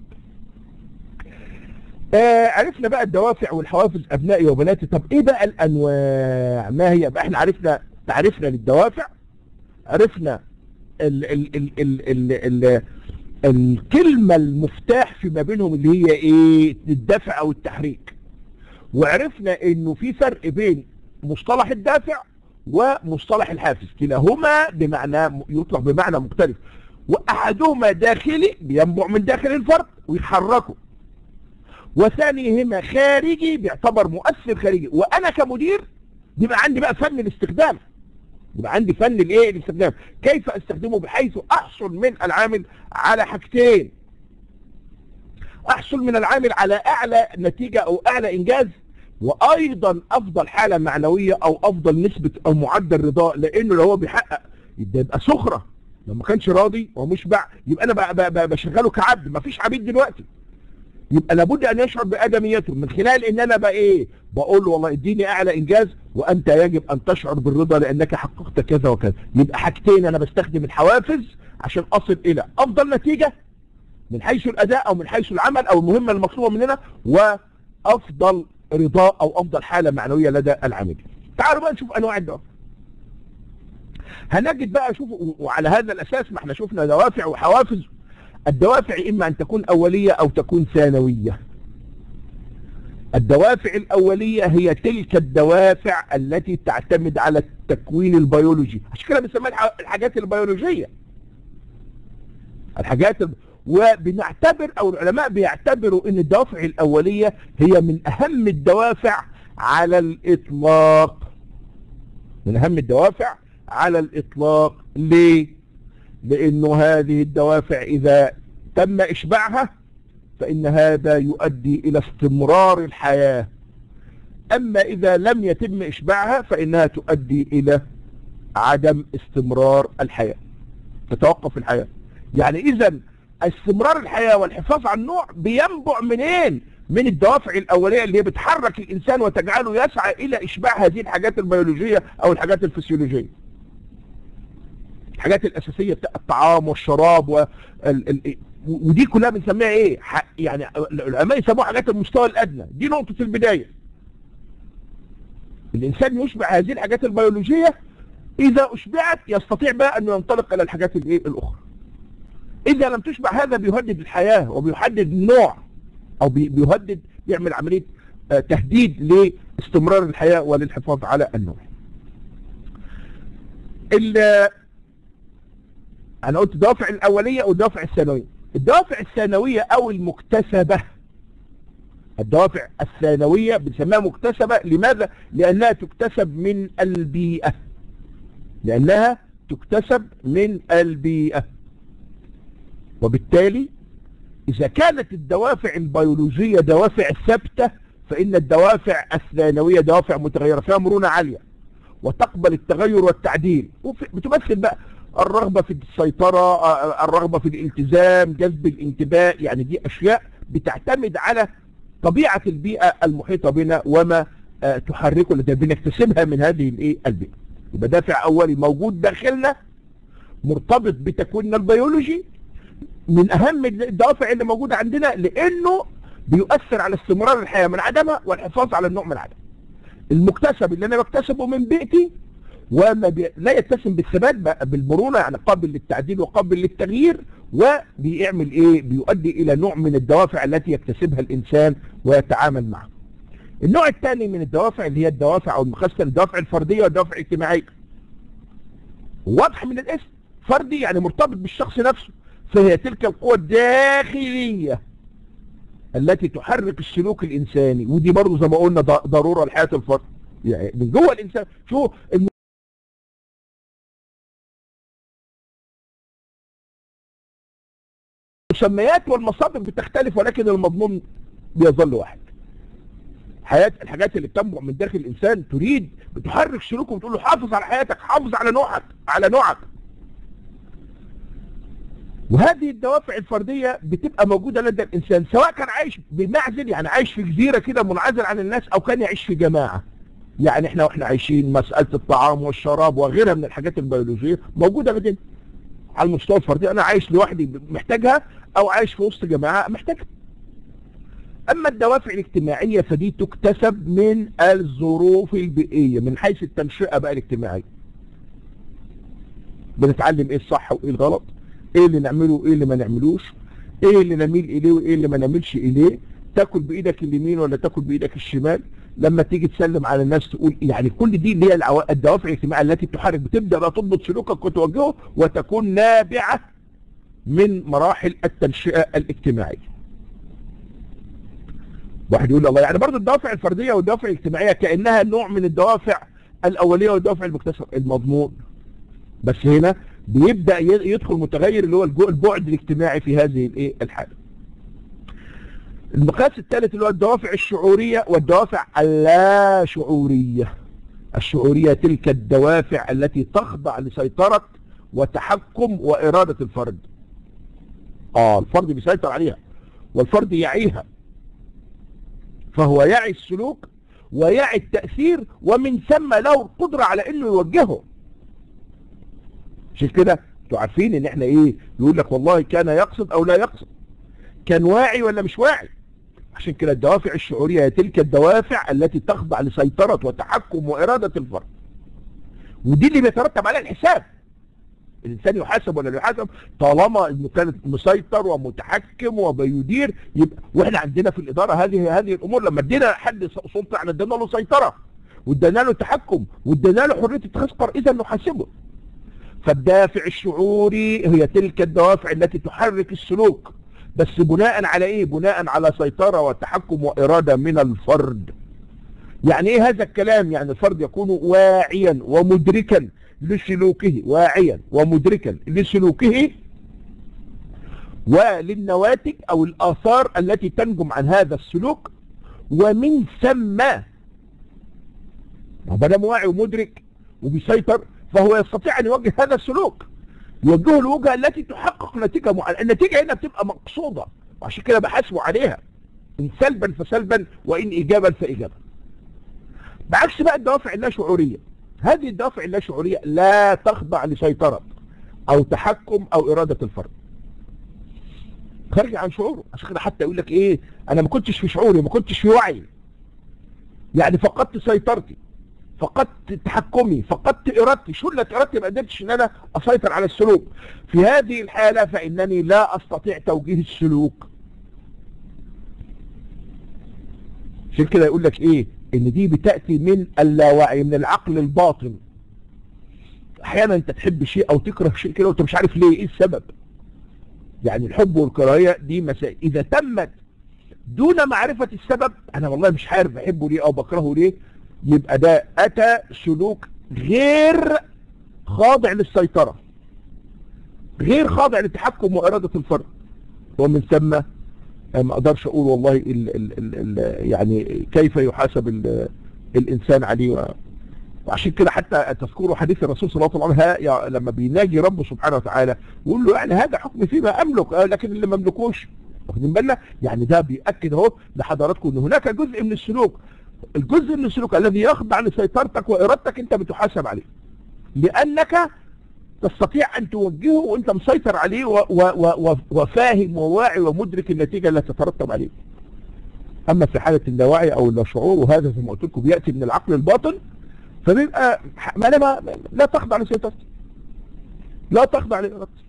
عرفنا بقى الدوافع والحوافز ابنائي وبناتي. طب ايه بقى الانواع؟ ما هي بقى؟ احنا عرفنا تعريفنا للدوافع، عرفنا ال ال ال ال ال ال الكلمة المفتاح فيما بينهم اللي هي ايه؟ الدفع او التحريك. وعرفنا انه في فرق بين مصطلح الدافع ومصطلح الحافز، كلاهما بمعنى يطلق بمعنى مختلف، واحدهما داخلي بينبع من داخل الفرد ويحركه، وثانيهما خارجي بيعتبر مؤثر خارجي، وانا كمدير بيبقى عندي بقى فن الاستخدام، يبقى عندي فن الايه؟ الاستخدام، كيف استخدمه بحيث احصل من العامل على حاجتين: احصل من العامل على اعلى نتيجة او اعلى انجاز، وايضا افضل حالة معنوية او افضل نسبة او معدل رضاء، لانه لو هو بيحقق يبقى سخرة، لو ما كانش راضي ومشبع يبقى انا بشغله كعبد. ما فيش عبيد دلوقتي، يبقى لابد ان يشعر بادميته من خلال ان انا بقى ايه؟ بقول له والله اديني اعلى انجاز وانت يجب ان تشعر بالرضا لانك حققت كذا وكذا. يبقى حاجتين، انا بستخدم الحوافز عشان اصل الى افضل نتيجة من حيث الاداء او من حيث العمل او المهمة المطلوبة مننا، وافضل رضاء او افضل حالة معنوية لدى العامل. تعالوا بقى نشوف انواع الدوافع. هنجد بقى شوف، وعلى هذا الاساس ما احنا شفنا دوافع وحوافز. الدوافع اما ان تكون اولية او تكون ثانوية. الدوافع الاولية هي تلك الدوافع التي تعتمد على التكوين البيولوجي، عشان كده بنسميها الحاجات البيولوجية. وبنعتبر او العلماء بيعتبروا ان الدوافع الاولية هي من اهم الدوافع على الاطلاق. من اهم الدوافع على الاطلاق. ليه؟ لانه هذه الدوافع اذا تم اشباعها فان هذا يؤدي الى استمرار الحياة، اما اذا لم يتم اشباعها فانها تؤدي الى عدم استمرار الحياة، تتوقف الحياة. يعني اذا استمرار الحياة والحفاظ على النوع بينبع منين؟ من الدوافع الاولية اللي هي بتحرك الانسان وتجعله يسعى الى اشباع هذه الحاجات البيولوجية او الحاجات الفسيولوجية، الحاجات الاساسية بتاع الطعام والشراب ودي كلها بنسميها ايه؟ يعني العلماء يسموها حاجات المستوى الادنى. دي نقطة البداية. الانسان يشبع هذه الحاجات البيولوجية، اذا اشبعت يستطيع بقى انه ينطلق الى الحاجات الايه الاخرى. اذا لم تشبع هذا بيهدد الحياة وبيحدد النوع، او بيهدد، بيعمل عملية تهديد لاستمرار الحياة وللحفاظ على النوع. انا قلت الدوافع الاولية والدوافع الثانوية. الدوافع الثانوية او المكتسبة، الدوافع الثانوية بنسميها مكتسبة. لماذا؟ لانها تكتسب من البيئة، لانها تكتسب من البيئة. وبالتالي اذا كانت الدوافع البيولوجية دوافع ثابتة، فان الدوافع الثانوية دوافع متغيرة فيها مرونة عالية وتقبل التغير والتعديل، بتمثل بقى الرغبة في السيطرة، الرغبة في الالتزام، جذب الانتباه. يعني دي اشياء بتعتمد على طبيعة البيئة المحيطة بنا وما تحركه التي بنكتسبها من هذه الايه البيئة. يبقى دافع اولي موجود داخلنا مرتبط بتكويننا البيولوجي، من اهم الدوافع اللي موجودة عندنا، لانه بيؤثر على استمرار الحياة من عدمها والحفاظ على النوع من عدمه. المكتسب اللي انا بكتسبه من بيئتي وما لا يتسم بالثبات بالمرونة، يعني قابل للتعديل وقابل للتغيير، وبيعمل ايه؟ بيؤدي الى نوع من الدوافع التي يكتسبها الانسان ويتعامل معها. النوع الثاني من الدوافع اللي هي الدوافع او المقسم الدوافع الفرديه والدوافع الاجتماعيه. واضح من الاسم، فردي يعني مرتبط بالشخص نفسه، فهي تلك القوى الداخليه التي تحرك السلوك الانساني، ودي برضه زي ما قلنا ضروره لحياه الفرد. يعني من جوه الانسان. شو المسميات والمصادر بتختلف ولكن المضمون بيظل واحد. الحاجات اللي بتنبع من داخل الانسان تريد بتحرك سلوكه وتقول له حافظ على حياتك، حافظ على نوعك. وهذه الدوافع الفرديه بتبقى موجوده لدى الانسان، سواء كان عايش بمعزل، يعني عايش في جزيره كده منعزل عن الناس، او كان يعيش في جماعه. يعني احنا واحنا عايشين مساله الطعام والشراب وغيرها من الحاجات البيولوجيه موجوده لدينا. على المستوى الفردي انا عايش لوحدي محتاجها، او عايش في وسط جماعه محتاجها. اما الدوافع الاجتماعيه فدي تكتسب من الظروف البيئيه، من حيث التنشئه بقى الاجتماعيه. بنتعلم ايه الصح وايه الغلط، ايه اللي نعمله وايه اللي ما نعملوش، ايه اللي نميل اليه وايه اللي ما نميلش اليه، تاكل بايدك اليمين ولا تاكل بايدك الشمال، لما تيجي تسلم على الناس تقول. يعني كل دي اللي هي الدوافع الاجتماعيه التي تحرك، بتبدا بقى تضبط سلوكك وتوجهه، وتكون نابعه من مراحل التنشئه الاجتماعيه. واحد يقول الله، يعني برضه الدوافع الفرديه والدوافع الاجتماعيه كانها نوع من الدوافع الاوليه والدوافع المكتسبه المضمون. بس هنا بيبدا يدخل متغير اللي هو البعد الاجتماعي في هذه الايه الحاله. المقياس الثالث اللي هو الدوافع الشعوريه والدوافع اللا شعوريه. الشعوريه تلك الدوافع التي تخضع لسيطره وتحكم واراده الفرد. الفرد بيسيطر عليها والفرد يعيها، فهو يعي السلوك ويعي التأثير، ومن ثم له القدرة على انه يوجهه. عشان كده انتوا عارفين ان احنا ايه، يقول لك والله كان يقصد او لا يقصد، كان واعي ولا مش واعي. عشان كده الدوافع الشعورية هي تلك الدوافع التي تخضع لسيطرة وتحكم وإرادة الفرد، ودي اللي بيترتب عليها الحساب. الانسان يحاسب ولا لا يحاسب طالما انه كان مسيطر ومتحكم وبيدير. يبقى واحنا عندنا في الاداره هذه الامور، لما ادينا حد سلطه احنا ادينا له سيطره وادينا له تحكم وادينا له حريه اتخاذ قرار، اذا نحاسبه. فالدافع الشعوري هي تلك الدوافع التي تحرك السلوك، بس بناء على ايه؟ بناء على سيطره وتحكم واراده من الفرد. يعني ايه هذا الكلام؟ يعني الفرد يكون واعيا ومدركا لسلوكه، واعيا ومدركا لسلوكه وللنواتج او الاثار التي تنجم عن هذا السلوك، ومن ثم ما دام واعي ومدرك وبيسيطر فهو يستطيع ان يوجه هذا السلوك، يوجهه الوجهه التي تحقق نتيجه معينه. النتيجه هنا بتبقى مقصوده، وعشان كده بحاسبه عليها، ان سلبا فسلبا وان ايجابا فايجابا. بعكس بقى الدوافع اللاشعوريه، هذه الدوافع اللاشعوريه لا تخضع لسيطره او تحكم او اراده الفرد، خارج عن شعوره. عشان كده حتى يقول لك ايه، انا ما كنتش في شعوري، ما كنتش في وعي، يعني فقدت سيطرتي، فقدت تحكمي، فقدت ارادتي، شلت ارادتي، ما قدرتش ان انا اسيطر على السلوك. في هذه الحاله فانني لا استطيع توجيه السلوك. عشان كده يقول لك ايه، ان دي بتاتي من اللاوعي، من العقل الباطن. احيانا انت تحب شيء او تكره شيء كده وانت مش عارف ليه، ايه السبب. يعني الحب والكراهيه دي مسائل اذا تمت دون معرفه السبب، انا والله مش عارف بحبه ليه او بكرهه ليه، يبقى ده اتى سلوك غير خاضع للسيطره، غير خاضع للتحكم واراده الفرد. ومن ثم ما اقدرش اقول والله يعني كيف يحاسب الانسان عليه. وعشان كده حتى تذكروا حديث الرسول صلى الله عليه وسلم لما بيناجي ربه سبحانه وتعالى ويقول له يعني هذا حكم فيما املك لكن اللي ما املكوش. واخدين بالنا؟ يعني ده بيأكد اهو لحضراتكم ان هناك جزء من السلوك، الجزء من السلوك الذي يخضع لسيطرتك وارادتك انت بتحاسب عليه، لانك تستطيع ان توجهه وانت مسيطر عليه وفاهم وواعي ومدرك النتيجه التي تترتب عليه. اما في حاله اللاوعي او اللاشعور، وهذا زي ما قلت لكم بياتي من العقل الباطن، فبيبقى لا تخضع لسيطرتي، لا تخضع لارادتي.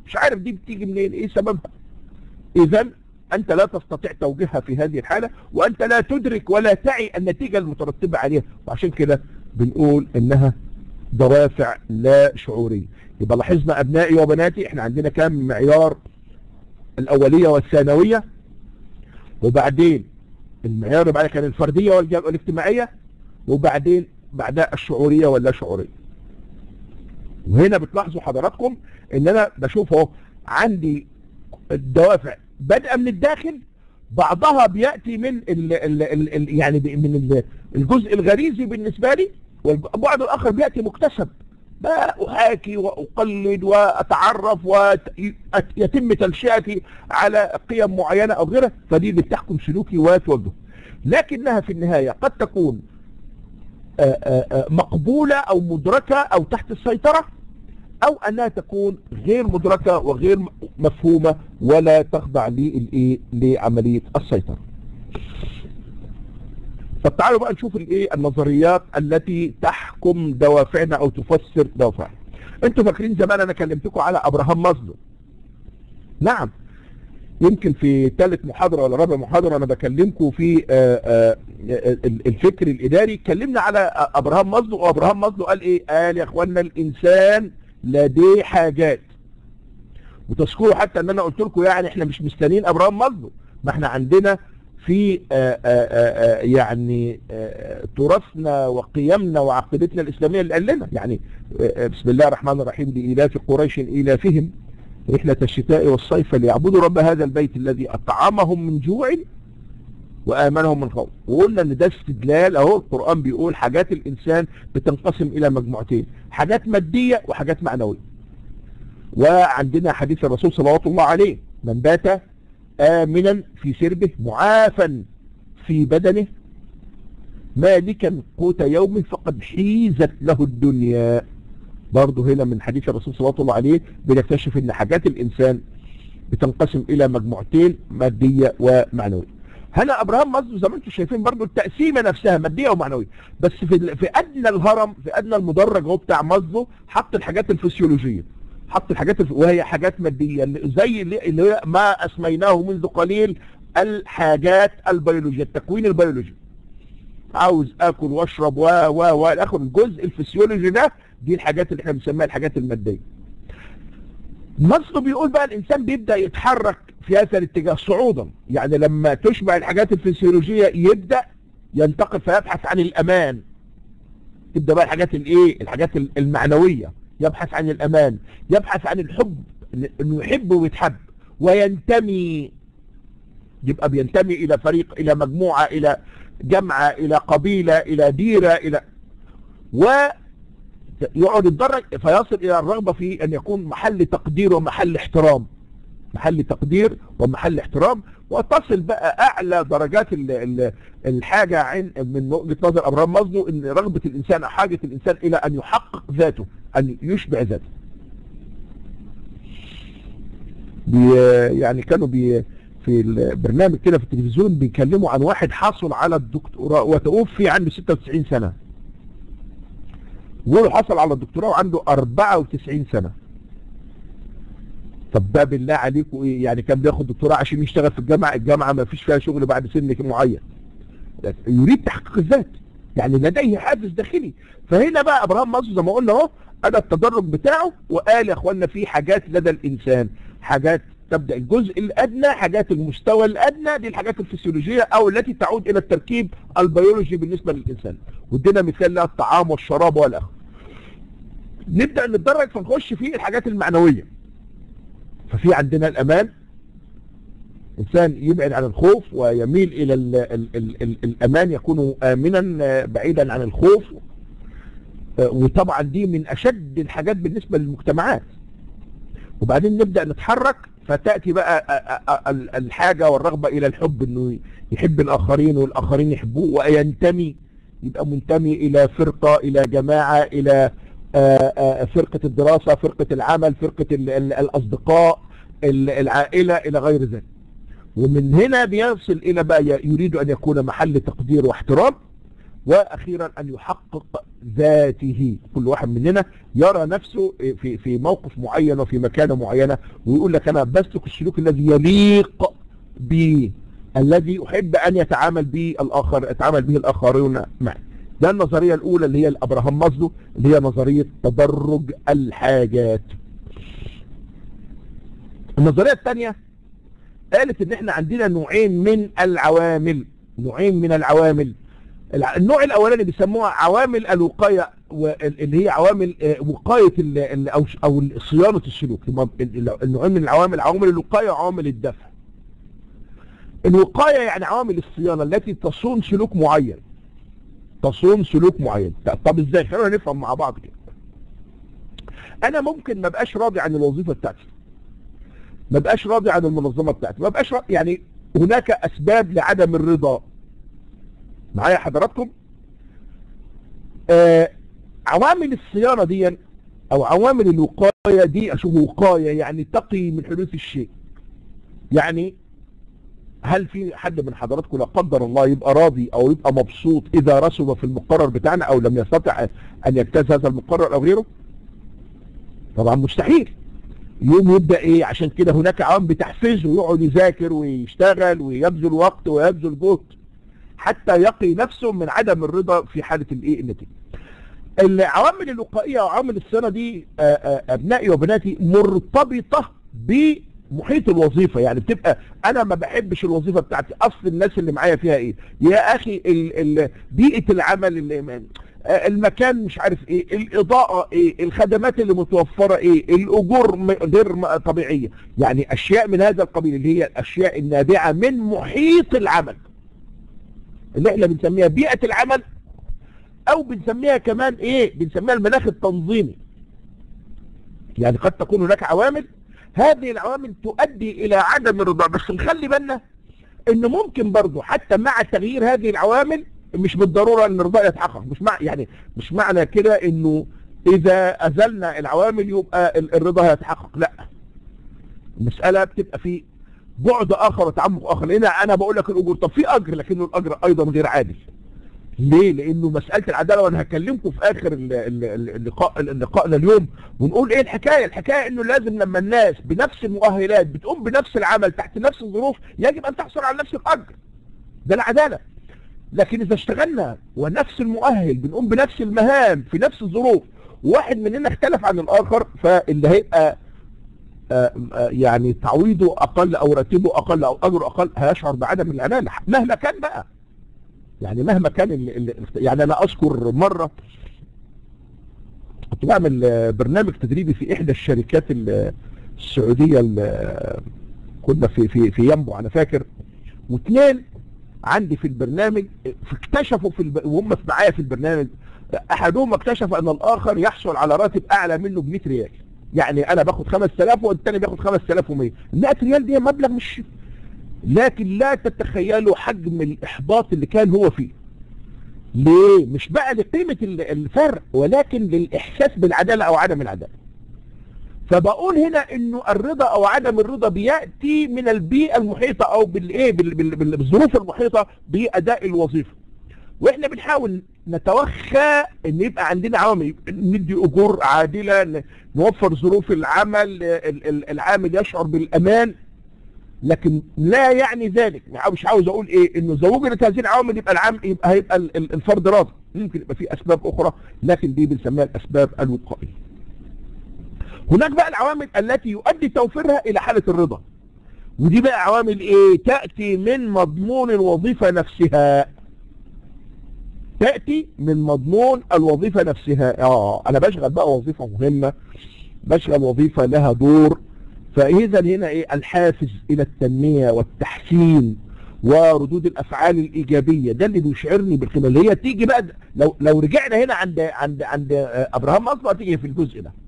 مش عارف دي بتيجي منين، ايه سببها. اذا انت لا تستطيع توجيهها في هذه الحالة، وانت لا تدرك ولا تعي النتيجة المترتبة عليها، وعشان كده بنقول انها دوافع لا شعورية. يبقى لاحظنا ابنائي وبناتي احنا عندنا كام معيار؟ الاولية والثانوية، وبعدين المعيار اللي بعدها كان الفردية والاجتماعية، وبعدين بعدها الشعورية واللا شعورية. وهنا بتلاحظوا حضراتكم ان انا بشوف اهو عندي الدوافع بادئه من الداخل، بعضها بياتي من يعني من الجزء الغريزي بالنسبه لي، والبعض الاخر بياتي مكتسب، احاكي واقلد واتعرف ويتم تنشئتي على قيم معينه او غيرها، فدي اللي بتحكم سلوكي وتوجهي. لكنها في النهايه قد تكون مقبوله او مدركه او تحت السيطره، او انها تكون غير مدركة وغير مفهومة ولا تخضع لعملية السيطرة. طب تعالوا بقى نشوف النظريات التي تحكم دوافعنا او تفسر دوافعنا. انتوا فاكرين زمان انا كلمتكم على ابراهام مازلو؟ نعم، يمكن في ثالث محاضرة ولا رابع محاضرة انا بكلمكم في الفكر الاداري، اتكلمنا على ابراهام مازلو. وابراهام مازلو قال ايه؟ قال يا اخوانا الانسان لديه حاجات. وتذكروا حتى ان انا قلت لكم يعني احنا مش مستنيين ابراهام مازلو، ما احنا عندنا في يعني تراثنا وقيمنا وعقيدتنا الاسلاميه اللي قال لنا يعني بسم الله الرحمن الرحيم: لإيلاف قريش إيلافهم رحلة الشتاء والصيف ليعبدوا رب هذا البيت الذي أطعمهم من جوع وآمنهم من خوف. وقلنا ان ده استدلال اهو. القرآن بيقول حاجات الانسان بتنقسم الى مجموعتين: حاجات مادية وحاجات معنوية. وعندنا حديث الرسول صلى الله عليه: من بات آمنا في سربه معافا في بدنه مالكا قوت يوم فقد حيزت له الدنيا. برضه هنا من حديث الرسول صلى الله عليه بنكتشف ان حاجات الانسان بتنقسم الى مجموعتين: مادية ومعنوية. هنا ابراهام مازلو زي ما انتم شايفين برضو التقسيمه نفسها ماديه ومعنويه، بس في ادنى الهرم، في ادنى المدرج هو بتاع مازلو حط الحاجات الفسيولوجيه، حط الحاجات وهي حاجات ماديه زي اللي هي ما اسميناه منذ قليل الحاجات البيولوجيه، التكوين البيولوجي. عاوز اكل واشرب واخد الجزء الفسيولوجي ده، دي الحاجات اللي احنا بنسميها الحاجات الماديه. مازلو بيقول بقى الانسان بيبدا يتحرك في هذا الاتجاه صعودا، يعني لما تشبع الحاجات الفسيولوجيه يبدا ينتقل فيبحث عن الامان. تبدا بقى الحاجات الحاجات المعنويه، يبحث عن الامان، يبحث عن الحب، انه يحب ويتحب وينتمي. يبقى بينتمي الى فريق، الى مجموعه، الى جمعه، الى قبيله، الى ديره، الى يقعد يتدرج فيصل الى الرغبه في ان يكون محل تقدير ومحل احترام، محل تقدير ومحل احترام. وتصل بقى اعلى درجات الحاجه من وجهه نظر ابراهام مازلو ان رغبه الانسان او حاجه الانسان الى ان يحقق ذاته، ان يشبع ذاته. يعني كانوا في البرنامج كده في التلفزيون بيتكلموا عن واحد حصل على الدكتوراه وتوفي عنده 96 سنه. وهو حصل على الدكتوراه وعنده 94 سنة. طب ده بالله عليكم ايه؟ يعني كان بياخد دكتوراه عشان يشتغل في الجامعة ما فيش فيها شغل بعد سن معين. يريد تحقيق الذات، يعني لديه حافز داخلي. فهنا بقى ابراهام مازلو زي ما قلنا اهو ادى التدرج بتاعه وقال يا اخوانا في حاجات لدى الانسان، حاجات تبدا الجزء الادنى، حاجات المستوى الادنى، دي الحاجات الفسيولوجيه او التي تعود الى التركيب البيولوجي بالنسبه للانسان. وادينا مثال لها الطعام والشراب والاخر. نبدا نتدرج فنخش في الحاجات المعنويه. ففي عندنا الامان، انسان يبعد عن الخوف ويميل الى الامان، يكون امنا بعيدا عن الخوف. وطبعا دي من اشد الحاجات بالنسبه للمجتمعات. وبعدين نبدا نتحرك فتاتي بقى الحاجه والرغبه الى الحب، انه يحب الاخرين والاخرين يحبوه وينتمي، يبقى منتمي الى فرقه، الى جماعه، الى فرقه الدراسه، فرقه العمل، فرقه الاصدقاء، العائله، الى غير ذلك. ومن هنا بيصل الى بقى يريد ان يكون محل تقدير واحترام، واخيرا ان يحقق ذاته. كل واحد مننا يرى نفسه في موقف معين وفي مكانه معينه، ويقول لك انا بسلك السلوك الذي يليق بي، الذي احب ان يتعامل به الاخرون معي. ده النظريه الاولى اللي هي ابراهام مازلو، اللي هي نظريه تدرج الحاجات. النظريه الثانيه قالت ان احنا عندنا نوعين من العوامل. النوع الاولاني بيسموها عوامل الوقايه، اللي هي عوامل وقايه او صيانه السلوك. النوعين من العوامل، عوامل الوقايه وعوامل الدفع. الوقايه يعني عوامل الصيانه التي تصون سلوك معين. طب ازاي؟ خلينا نفهم مع بعض كده. انا ممكن ما ابقاش راضي عن الوظيفه بتاعتي، ما بقاش راضي عن المنظمه بتاعتي، ما بقاش راضي، يعني هناك اسباب لعدم الرضا. معايا حضراتكم؟ عوامل الصيانه دي او عوامل الوقايه دي، اشوف وقايه يعني تقي من حدوث الشيء. يعني هل في حد من حضراتكم لا قدر الله يبقى راضي او يبقى مبسوط اذا رسب في المقرر بتاعنا او لم يستطع ان يجتاز هذا المقرر او غيره؟ طبعا مستحيل. يوم يبدأ ايه؟ عشان كده هناك عوامل بتحفزه ويقعد يذاكر ويشتغل ويبذل وقت ويبذل جهد حتى يقي نفسه من عدم الرضا في حالة الايه؟ النتيجة. العوامل الوقائية وعوامل الصيانة دي ابنائي وبناتي مرتبطة بمحيط الوظيفة. يعني بتبقى انا ما بحبش الوظيفة بتاعتي، اصل الناس اللي معايا فيها ايه يا اخي، بيئة العمل، المكان مش عارف ايه، الاضاءة ايه، الخدمات اللي متوفرة ايه، الاجور غير طبيعية. يعني اشياء من هذا القبيل اللي هي الاشياء النابعة من محيط العمل اللي احنا بنسميها بيئة العمل، او بنسميها كمان ايه؟ بنسميها المناخ التنظيمي. يعني قد تكون هناك عوامل، هذه العوامل تؤدي الى عدم الرضا، بس نخلي بالنا انه ممكن برضو حتى مع تغيير هذه العوامل مش بالضرورة ان الرضا يتحقق. مش معنى كده انه اذا ازلنا العوامل يبقى الرضا هيتحقق، لا. المسألة بتبقى في بعد اخر وتعمق اخر. لان انا بقول لك الاجور، طب في اجر لكنه الاجر ايضا غير عادل. ليه؟ لانه مسألة العدالة، وانا هكلمكم في اخر اللقاء اليوم ونقول ايه الحكاية. الحكاية انه لازم لما الناس بنفس المؤهلات بتقوم بنفس العمل تحت نفس الظروف يجب ان تحصل على نفس الاجر. ده العدالة. لكن اذا اشتغلنا ونفس المؤهل بنقوم بنفس المهام في نفس الظروف، واحد مننا اختلف عن الاخر، فاللي هيبقى يعني تعويضه اقل او راتبه اقل او اجره اقل هيشعر بعدم العداله مهما كان بقى. يعني مهما كان يعني انا اذكر مره كنت بعمل برنامج تدريبي في احدى الشركات السعوديه كنا في ينبع انا فاكر، واثنين عندي في البرنامج اكتشفوا وهم معايا في البرنامج، احدهم اكتشف ان الاخر يحصل على راتب اعلى منه ب 100 ريال. يعني انا باخد 5000 والثاني بياخد 5100. ال 100 ريال دي مبلغ مش، لكن لا تتخيلوا حجم الاحباط اللي كان هو فيه. ليه؟ مش بقى لقيمة الفرق، ولكن للاحساس بالعدالة او عدم العدالة. فبقول هنا انه الرضا او عدم الرضا بيأتي من البيئة المحيطة او بالظروف المحيطة بأداء الوظيفة. واحنا بنحاول نتوخى ان يبقى عندنا عوامل، ندي اجور عادلة، نوفر ظروف العمل، العامل يشعر بالامان. لكن لا يعني ذلك، مش عاوز اقول ايه انه اذا وجدت هذه العوامل يبقى هيبقى الفرد راضي. ممكن يبقى في اسباب اخرى لكن دي بنسميها الاسباب الوقائية. هناك بقى العوامل التي يؤدي توفيرها الى حالة الرضا، ودي بقى عوامل ايه؟ تأتي من مضمون الوظيفة نفسها. تأتي من مضمون الوظيفة نفسها. انا بشغل بقى وظيفة مهمة، بشغل وظيفة لها دور، فاذا هنا ايه؟ الحافز الى التنمية والتحسين وردود الافعال الايجابية، ده اللي بيشعرني بالقيمة اللي هي تيجي بقى. لو رجعنا هنا عند ابراهام مازلو هتيجي في الجزء ده.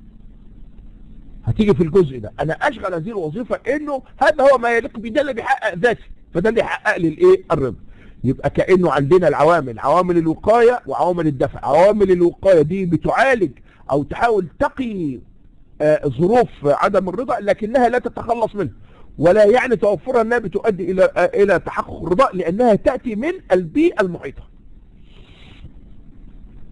انا اشغل هذه الوظيفة انه هذا هو ما يليق بي، ده اللي بيحقق ذاتي، فده اللي يحقق لي الايه؟ الرضا. يبقى كأنه عندنا العوامل، عوامل الوقاية وعوامل الدفع. عوامل الوقاية دي بتعالج او تحاول تقي ظروف عدم الرضا لكنها لا تتخلص منه، ولا يعني توفرها انها بتؤدي الى تحقق الرضا، لانها تأتي من البيئة المحيطة.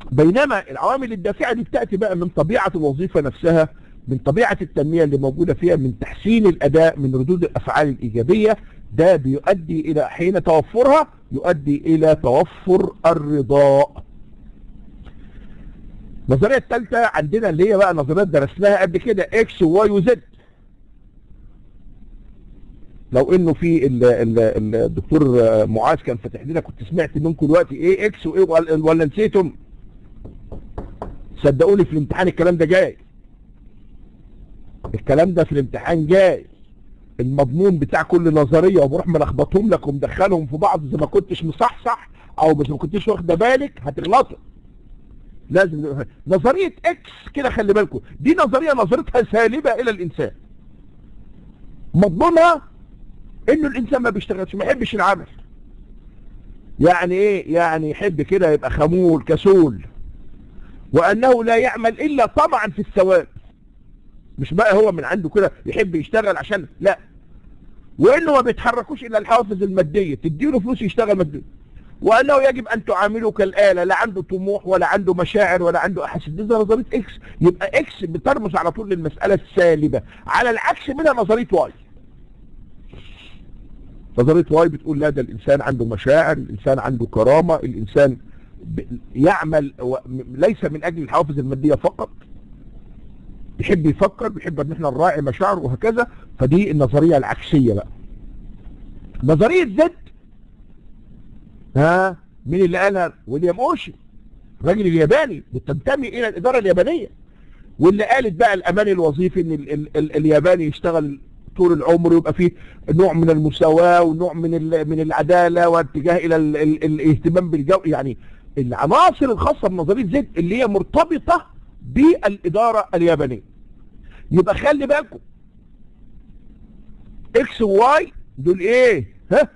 بينما العوامل الدافعة دي بتأتي بقى من طبيعة الوظيفة نفسها، من طبيعة التنمية اللي موجودة فيها، من تحسين الأداء، من ردود الأفعال الإيجابية. ده بيؤدي إلى حين توفرها يؤدي إلى توفر الرضاء. النظرية الثالثة عندنا اللي هي بقى نظريات درسناها قبل كده، اكس وواي وزد. لو انه في الدكتور معاذ كان فاتح لنا، كنت سمعت منكم دلوقتي ايه اكس وايه، ولا نسيتم؟ صدقوني في الامتحان الكلام ده جاي، الكلام ده في الامتحان جاي، المضمون بتاع كل نظريه، وبروح ملخبطهم لك ومدخلهم في بعض. اذا ما كنتش مصحصح او ما كنتش واخده بالك هتغلطوا. لازم نظريه اكس كده خلي بالكم، دي نظرتها سالبه الى الانسان. مضمونها انه الانسان ما بيشتغلش، ما يحبش العمل. يعني ايه؟ يعني يحب كده يبقى خمول كسول، وانه لا يعمل الا طمعا في الثواب. مش بقى هو من عنده كده يحب يشتغل عشان لا، وانه ما بيتحركوش الا الحوافز الماديه، تديله فلوس يشتغل ماديا، وانه يجب ان تعامله كالاله، لا عنده طموح ولا عنده مشاعر ولا عنده احاسيس. دي نظريه اكس. يبقى اكس بترمز على طول للمساله السالبه. على العكس منها نظريه واي. نظريه واي بتقول لا، ده الانسان عنده مشاعر، الانسان عنده كرامه، الانسان يعمل ليس من اجل الحوافز الماديه فقط، بيحب يفكر، بيحب ان احنا نراعي مشاعره وهكذا. فدي النظريه العكسيه بقى. نظريه زد، مين اللي قالها؟ ويليام اوشي، الراجل الياباني، بتنتمي الى الاداره اليابانيه، واللي قالت بقى الامان الوظيفي، ان الياباني يشتغل طول العمر، ويبقى فيه نوع من المساواه ونوع من العداله واتجاه الى الاهتمام بالجو. يعني العناصر الخاصه بنظريه زد اللي هي مرتبطه بالاداره اليابانيه. يبقى خلي بالكم، اكس وواي دول ايه؟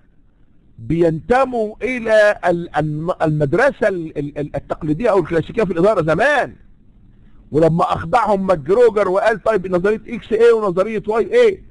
بينتموا الى المدرسه التقليديه او الكلاسيكيه في الاداره زمان. ولما اخضعهم ماجروجر وقال طيب نظريه اكس ايه ونظريه واي ايه،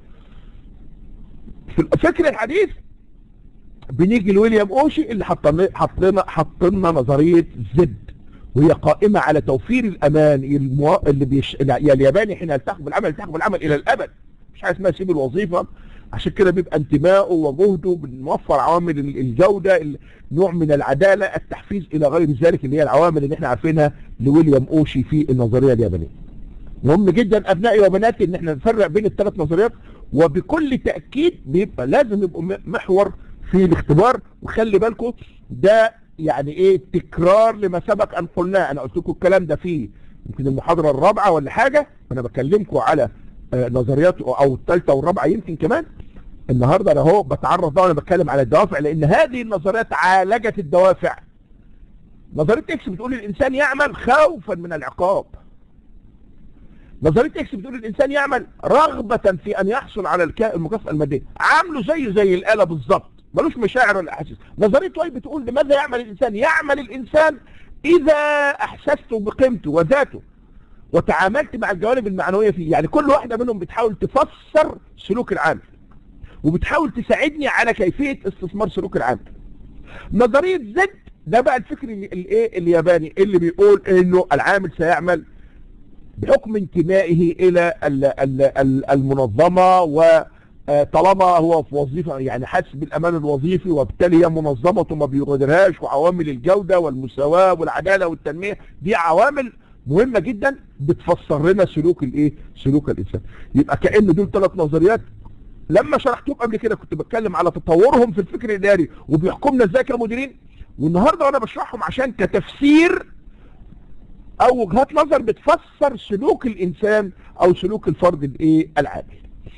في الفكر الحديث بنيجي لويليام اوشي اللي حط لنا نظريه زد، وهي قائمه على توفير الامان. الياباني حين يلتحق بالعمل الى الابد، مش حاجه اسمها سيب الوظيفه. عشان كده بيبقى انتمائه وجهده، بنوفر عوامل الجوده، نوع من العداله، التحفيز الى غير ذلك، اللي هي العوامل اللي احنا عارفينها لويليام اوشي في النظريه اليابانيه. مهم جدا ابنائي وبناتي ان احنا نفرق بين الثلاث نظريات، وبكل تاكيد بيبقى لازم يبقوا محور في الاختبار. وخلي بالكم ده يعني ايه؟ تكرار لما سبق ان قلناه. انا قلت لكم الكلام ده في يمكن المحاضره الرابعه ولا حاجه، وانا بكلمكم على نظريات، او الثالثه والرابعه يمكن كمان. النهارده انا اهو بتعرض وانا بتكلم على الدوافع، لان هذه النظريات عالجت الدوافع. نظريه اكس بتقول الانسان يعمل خوفا من العقاب. نظريه اكس بتقول الانسان يعمل رغبه في ان يحصل على المكافاه الماديه، عامله زي الاله بالظبط، ملوش مشاعر ولا احاسيس. نظريه واي بتقول لماذا يعمل الانسان؟ يعمل الانسان اذا احسست بقيمته وذاته وتعاملت مع الجوانب المعنويه فيه. يعني كل واحده منهم بتحاول تفسر سلوك العامل، وبتحاول تساعدني على كيفيه استثمار سلوك العامل. نظريه زد ده بقى الفكر الايه الياباني اللي بيقول انه العامل سيعمل بحكم انتمائه الى المنظمه، وطالما هو في وظيفه يعني حاسس بالامان الوظيفي، وبالتالي هي منظمته ما بيغادرهاش، وعوامل الجوده والمساواه والعداله والتنميه دي عوامل مهمه جدا بتفسر لنا سلوك الايه؟ سلوك الانسان. يبقى كأن دول ثلاث نظريات لما شرحتهم قبل كده كنت بتكلم على تطورهم في الفكر الاداري وبيحكمنا ازاي كمديرين، والنهارده وانا بشرحهم عشان كتفسير او وجهات نظر بتفسر سلوك الانسان او سلوك الفرد الايه؟ العامل.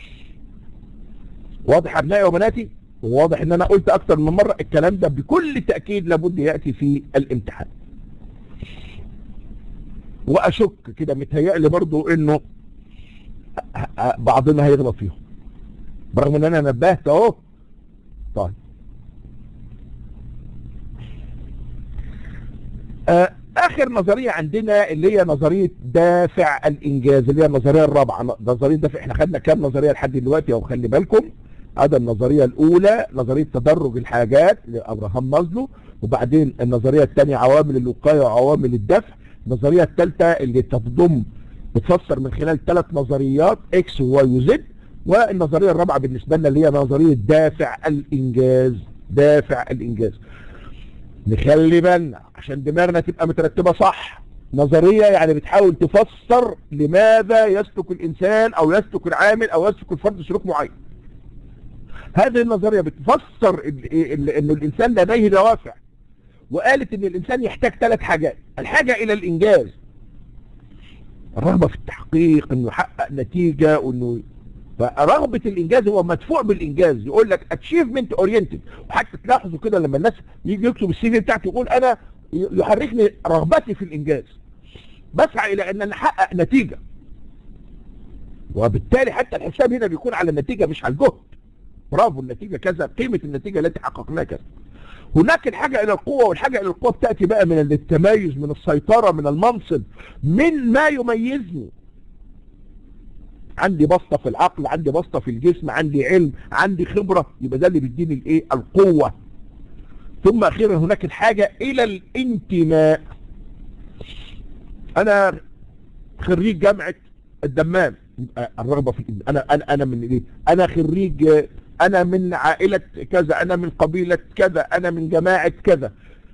واضح ابنائي وبناتي؟ وواضح ان انا قلت اكتر من مره الكلام ده بكل تاكيد لابد ياتي في الامتحان. واشك كده متهيألي برضو انه بعضنا هيغلط فيهم برغم ان انا نبهت اهو. طيب اخر نظريه عندنا اللي هي نظريه دافع الانجاز، اللي هي النظريه الرابعه. نظريه دافع، احنا خدنا كام نظريه لحد دلوقتي؟ او خلي بالكم، هذا النظريه الاولى نظريه تدرج الحاجات لابراهام مازلو، وبعدين النظريه الثانيه عوامل الوقايه وعوامل الدفع. النظريه الثالثه اللي بتفسر من خلال 3 نظريات اكس وواي وزد. والنظريه الرابعه بالنسبه لنا اللي هي نظريه دافع الانجاز. دافع الانجاز. نخلي بالنا عشان دماغنا تبقى مترتبه صح. نظريه يعني بتحاول تفسر لماذا يسلك الانسان او يسلك العامل او يسلك الفرد سلوك معين. هذه النظريه بتفسر ان الانسان لديه دوافع، وقالت ان الانسان يحتاج 3 حاجات. الحاجه الى الانجاز، الرغبه في التحقيق، انه يحقق نتيجه، وانه فرغبه الانجاز هو مدفوع بالانجاز. يقول لك اتشيفمنت اورينتد. وحتى تلاحظوا كده لما الناس يجي يكتب السي في بتاعته يقول انا يحركني رغبتي في الانجاز، بسعى الى ان انا احقق نتيجه. وبالتالي حتى الحساب هنا بيكون على النتيجه مش على الجهد. برافو، النتيجه كذا، قيمه النتيجه التي حققناها كذا. هناك الحاجه الى القوه، والحاجه الى القوه بتاتي بقى من التميز، من السيطره، من المنصب، من ما يميزني. عندي بسطه في العقل، عندي بسطه في الجسم، عندي علم، عندي خبره، يبقى ده اللي بيديني الايه؟ القوه. ثم اخيرا هناك الحاجه الى الانتماء. انا خريج جامعه الدمام، الرغبه في انا من ايه؟ انا خريج، انا من عائله كذا، انا من قبيله كذا، انا من جماعه كذا،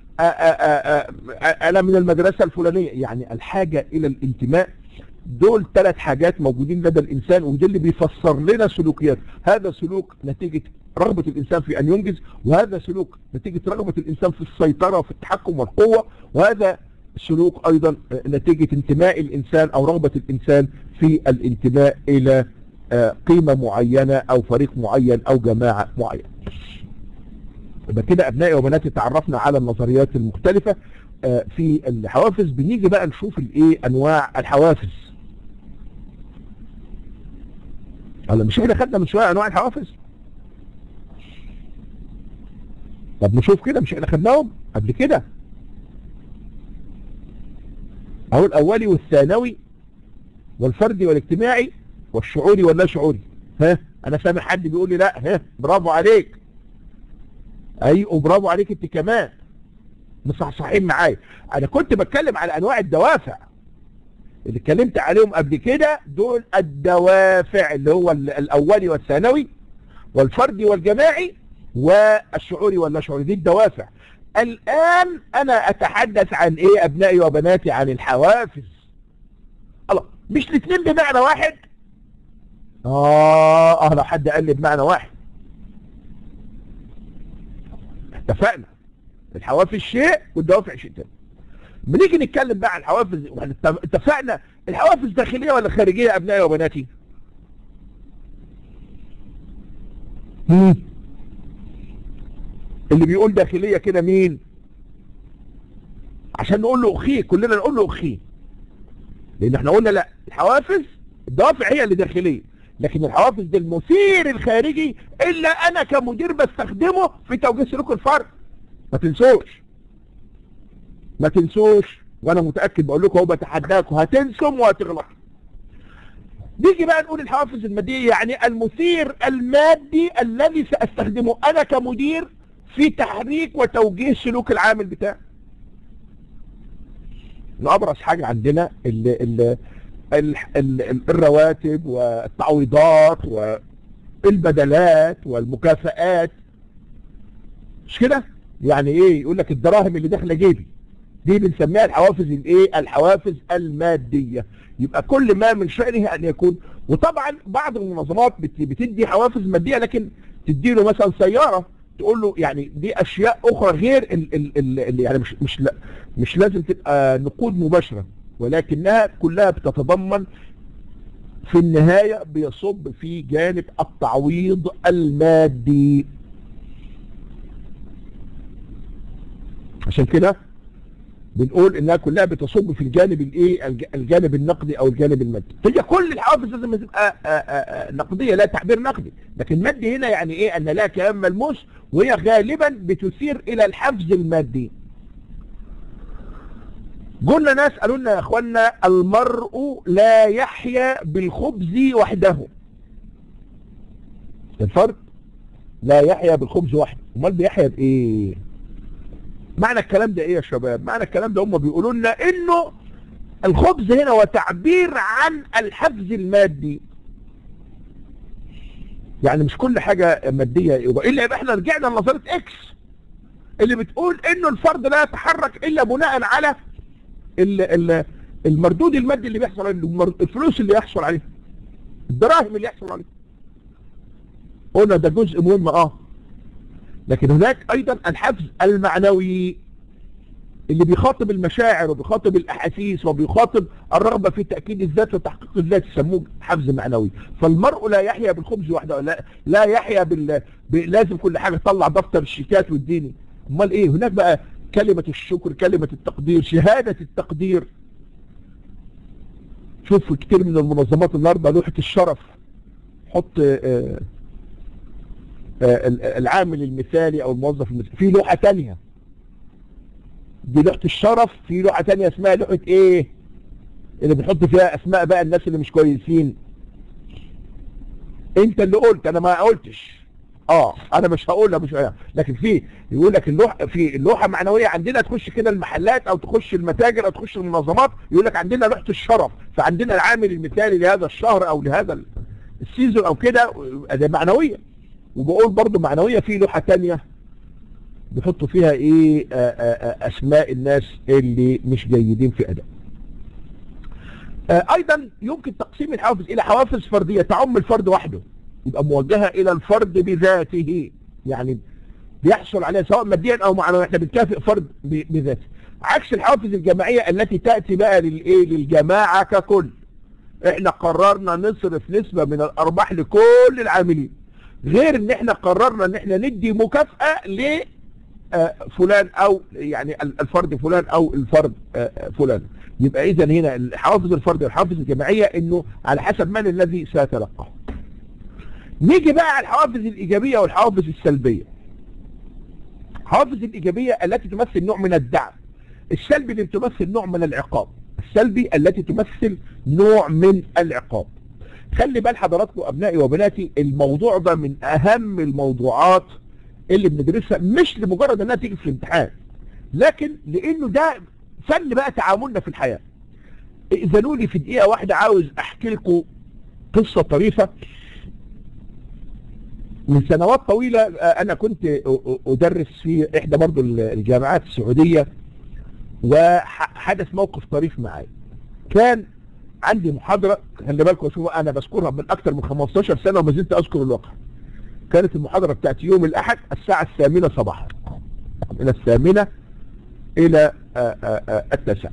انا من المدرسه الفلانيه. يعني الحاجه الى الانتماء، دول 3 حاجات موجودين لدى الانسان، وده اللي بيفسر لنا سلوكيات. هذا سلوك نتيجه رغبه الانسان في ان ينجز، وهذا سلوك نتيجه رغبه الانسان في السيطره وفي التحكم والقوه، وهذا سلوك ايضا نتيجه انتماء الانسان او رغبه الانسان في الانتماء الى قيمه معينه او فريق معين او جماعه معينه. يبقى كده ابنائي وبناتي تعرفنا على النظريات المختلفه في الحوافز. بنيجي بقى نشوف الايه؟ انواع الحوافز. هلا مش احنا خدنا من شويه انواع الحوافز؟ طب نشوف كده، مش احنا خدناهم قبل كده؟ اهو الاولي والثانوي والفردي والاجتماعي والشعوري واللا شعوري. ها انا سامع حد بيقول لي لا. ها برافو عليك. ايوه برافو عليك انت كمان، مصحصحين معايا. انا كنت بتكلم على انواع الدوافع اللي اتكلمت عليهم قبل كده. دول الدوافع اللي هو الاولي والثانوي والفردي والجماعي والشعوري واللا شعوري، دي الدوافع. الان انا اتحدث عن ايه ابنائي وبناتي؟ عن الحوافز. الله، مش الاثنين بمعنى واحد؟ لو حد قال لي بمعنى واحد اتفقنا. الحوافز شيء والدوافع شيء تاني. بنيجي نتكلم بقى عن الحوافز، اتفقنا الحوافز داخليه ولا خارجيه ابنائي وبناتي؟ اللي بيقول داخليه كده مين؟ عشان نقول له اخيه، كلنا نقول له اخيه. لان احنا قلنا لا، الحوافز الدوافع هي اللي داخليه، لكن الحوافز ده المثير الخارجي الا انا كمدير بستخدمه في توجيه سلوك الفرد. ما تنسوش، وانا متاكد بقول لكم اهو، بتحداكم هتنسوا وهتغلطوا. نيجي بقى نقول الحوافز الماديه، يعني المثير المادي الذي ساستخدمه انا كمدير في تحريك وتوجيه سلوك العامل بتاعي. ابرز حاجه عندنا الرواتب والتعويضات والبدلات والمكافآت، مش كده؟ يعني ايه؟ يقول لك الدراهم اللي داخله جيبي، دي بنسميها الحوافز الايه؟ الحوافز الماديه. يبقى كل ما من شأنه ان يكون. وطبعا بعض المنظمات بتدي حوافز ماديه، لكن تدي له مثلا سياره، تقول له يعني دي اشياء اخرى غير ال يعني مش لازم تبقى نقود مباشره، ولكنها كلها بتتضمن في النهايه بيصب في جانب التعويض المادي. عشان كده بنقول انها كلها بتصب في الجانب الايه؟ الجانب النقدي او الجانب المادي. هي كل الحوافز لازم تبقى نقديه، لا تعبير نقدي، لكن مادي هنا يعني ايه؟ ان لها كلام ملموس، وهي غالبا بتثير الى الحفز المادي. قلنا ناس قالوا لنا يا اخوانا المرء لا يحيا بالخبز وحده. الفرد لا يحيا بالخبز وحده، امال بيحيا بايه؟ معنى الكلام ده ايه يا شباب؟ معنى الكلام ده هم بيقولوا لنا انه الخبز هنا هو تعبير عن الحفز المادي. يعني مش كل حاجة مادية الا يبقى احنا رجعنا لنظرية اكس اللي بتقول انه الفرد لا يتحرك الا بناء على المردود المادي اللي بيحصل عليه، الفلوس اللي يحصل عليه، الدراهم اللي يحصل عليه. قلنا ده جزء مهم لكن هناك ايضا الحفز المعنوي اللي بيخاطب المشاعر وبيخاطب الاحاسيس وبيخاطب الرغبة في تأكيد الذات وتحقيق الذات، يسموه حفز معنوي. فالمرء لا يحيا بالخبز وحده، لا يحيا لازم كل حاجة تطلع دفتر الشيكات والديني. امال ايه؟ هناك بقى كلمة الشكر، كلمة التقدير، شهادة التقدير. شوف كتير من المنظمات النهارده لوحة الشرف، حط العامل المثالي او الموظف المثالي في لوحة تانية، دي لوحة الشرف. في لوحة تانية اسمها لوحة ايه اللي بنحط فيها اسماء بقى الناس اللي مش كويسين. انت اللي قلت، انا ما قلتش. انا مش هقولها، مش هقولها. لكن في يقول لك في اللوحة معنوية عندنا، تخش كده المحلات او تخش المتاجر او تخش المنظمات، يقول لك عندنا لوحة الشرف، فعندنا العامل المثالي لهذا الشهر او لهذا السيزون او كده، ده معنوية. وبقول برضو معنوية في لوحة تانية بيحطوا فيها ايه اسماء الناس اللي مش جيدين في اداء. ايضا يمكن تقسيم الحوافز الى حوافز فردية تعم الفرد وحده، يبقى موجهة الى الفرد بذاته، يعني بيحصل عليها سواء ماديا او معنويا، احنا بنكافئ فرد بذاته. عكس الحوافز الجماعية التي تأتي بقى للجماعة ككل. احنا قررنا نصرف نسبة من الارباح لكل العاملين، غير ان احنا قررنا ان احنا ندي مكافأة لفلان او يعني الفرد فلان او الفرد فلان. يبقى اذا هنا الحوافز الفردية والحوافز الجماعية انه على حسب من الذي سيتلقاه. نيجي بقى على الحوافز الايجابية والحوافز السلبية. الحوافز الايجابية التي تمثل نوع من الدعم، السلبي اللي تمثل نوع من العقاب. السلبي التي تمثل نوع من العقاب. خلي بال حضراتكم ابنائي وبناتي، الموضوع ده من اهم الموضوعات اللي بندرسها، مش لمجرد انها تيجي في الامتحان، لكن لانه ده فن بقى تعاملنا في الحياة. اذنوا لي في دقيقة واحدة عاوز احكي لكم قصة طريفة. من سنوات طويلة انا كنت ادرس في احدى برضو الجامعات السعودية، وحدث موقف طريف معايا. كان عندي محاضرة، خلي بالكم شوفوا انا بذكرها من اكثر من 15 سنة وما زلت اذكر الواقع. كانت المحاضرة بتاعت يوم الاحد الساعة 8 صباحا، من 8 الى 9.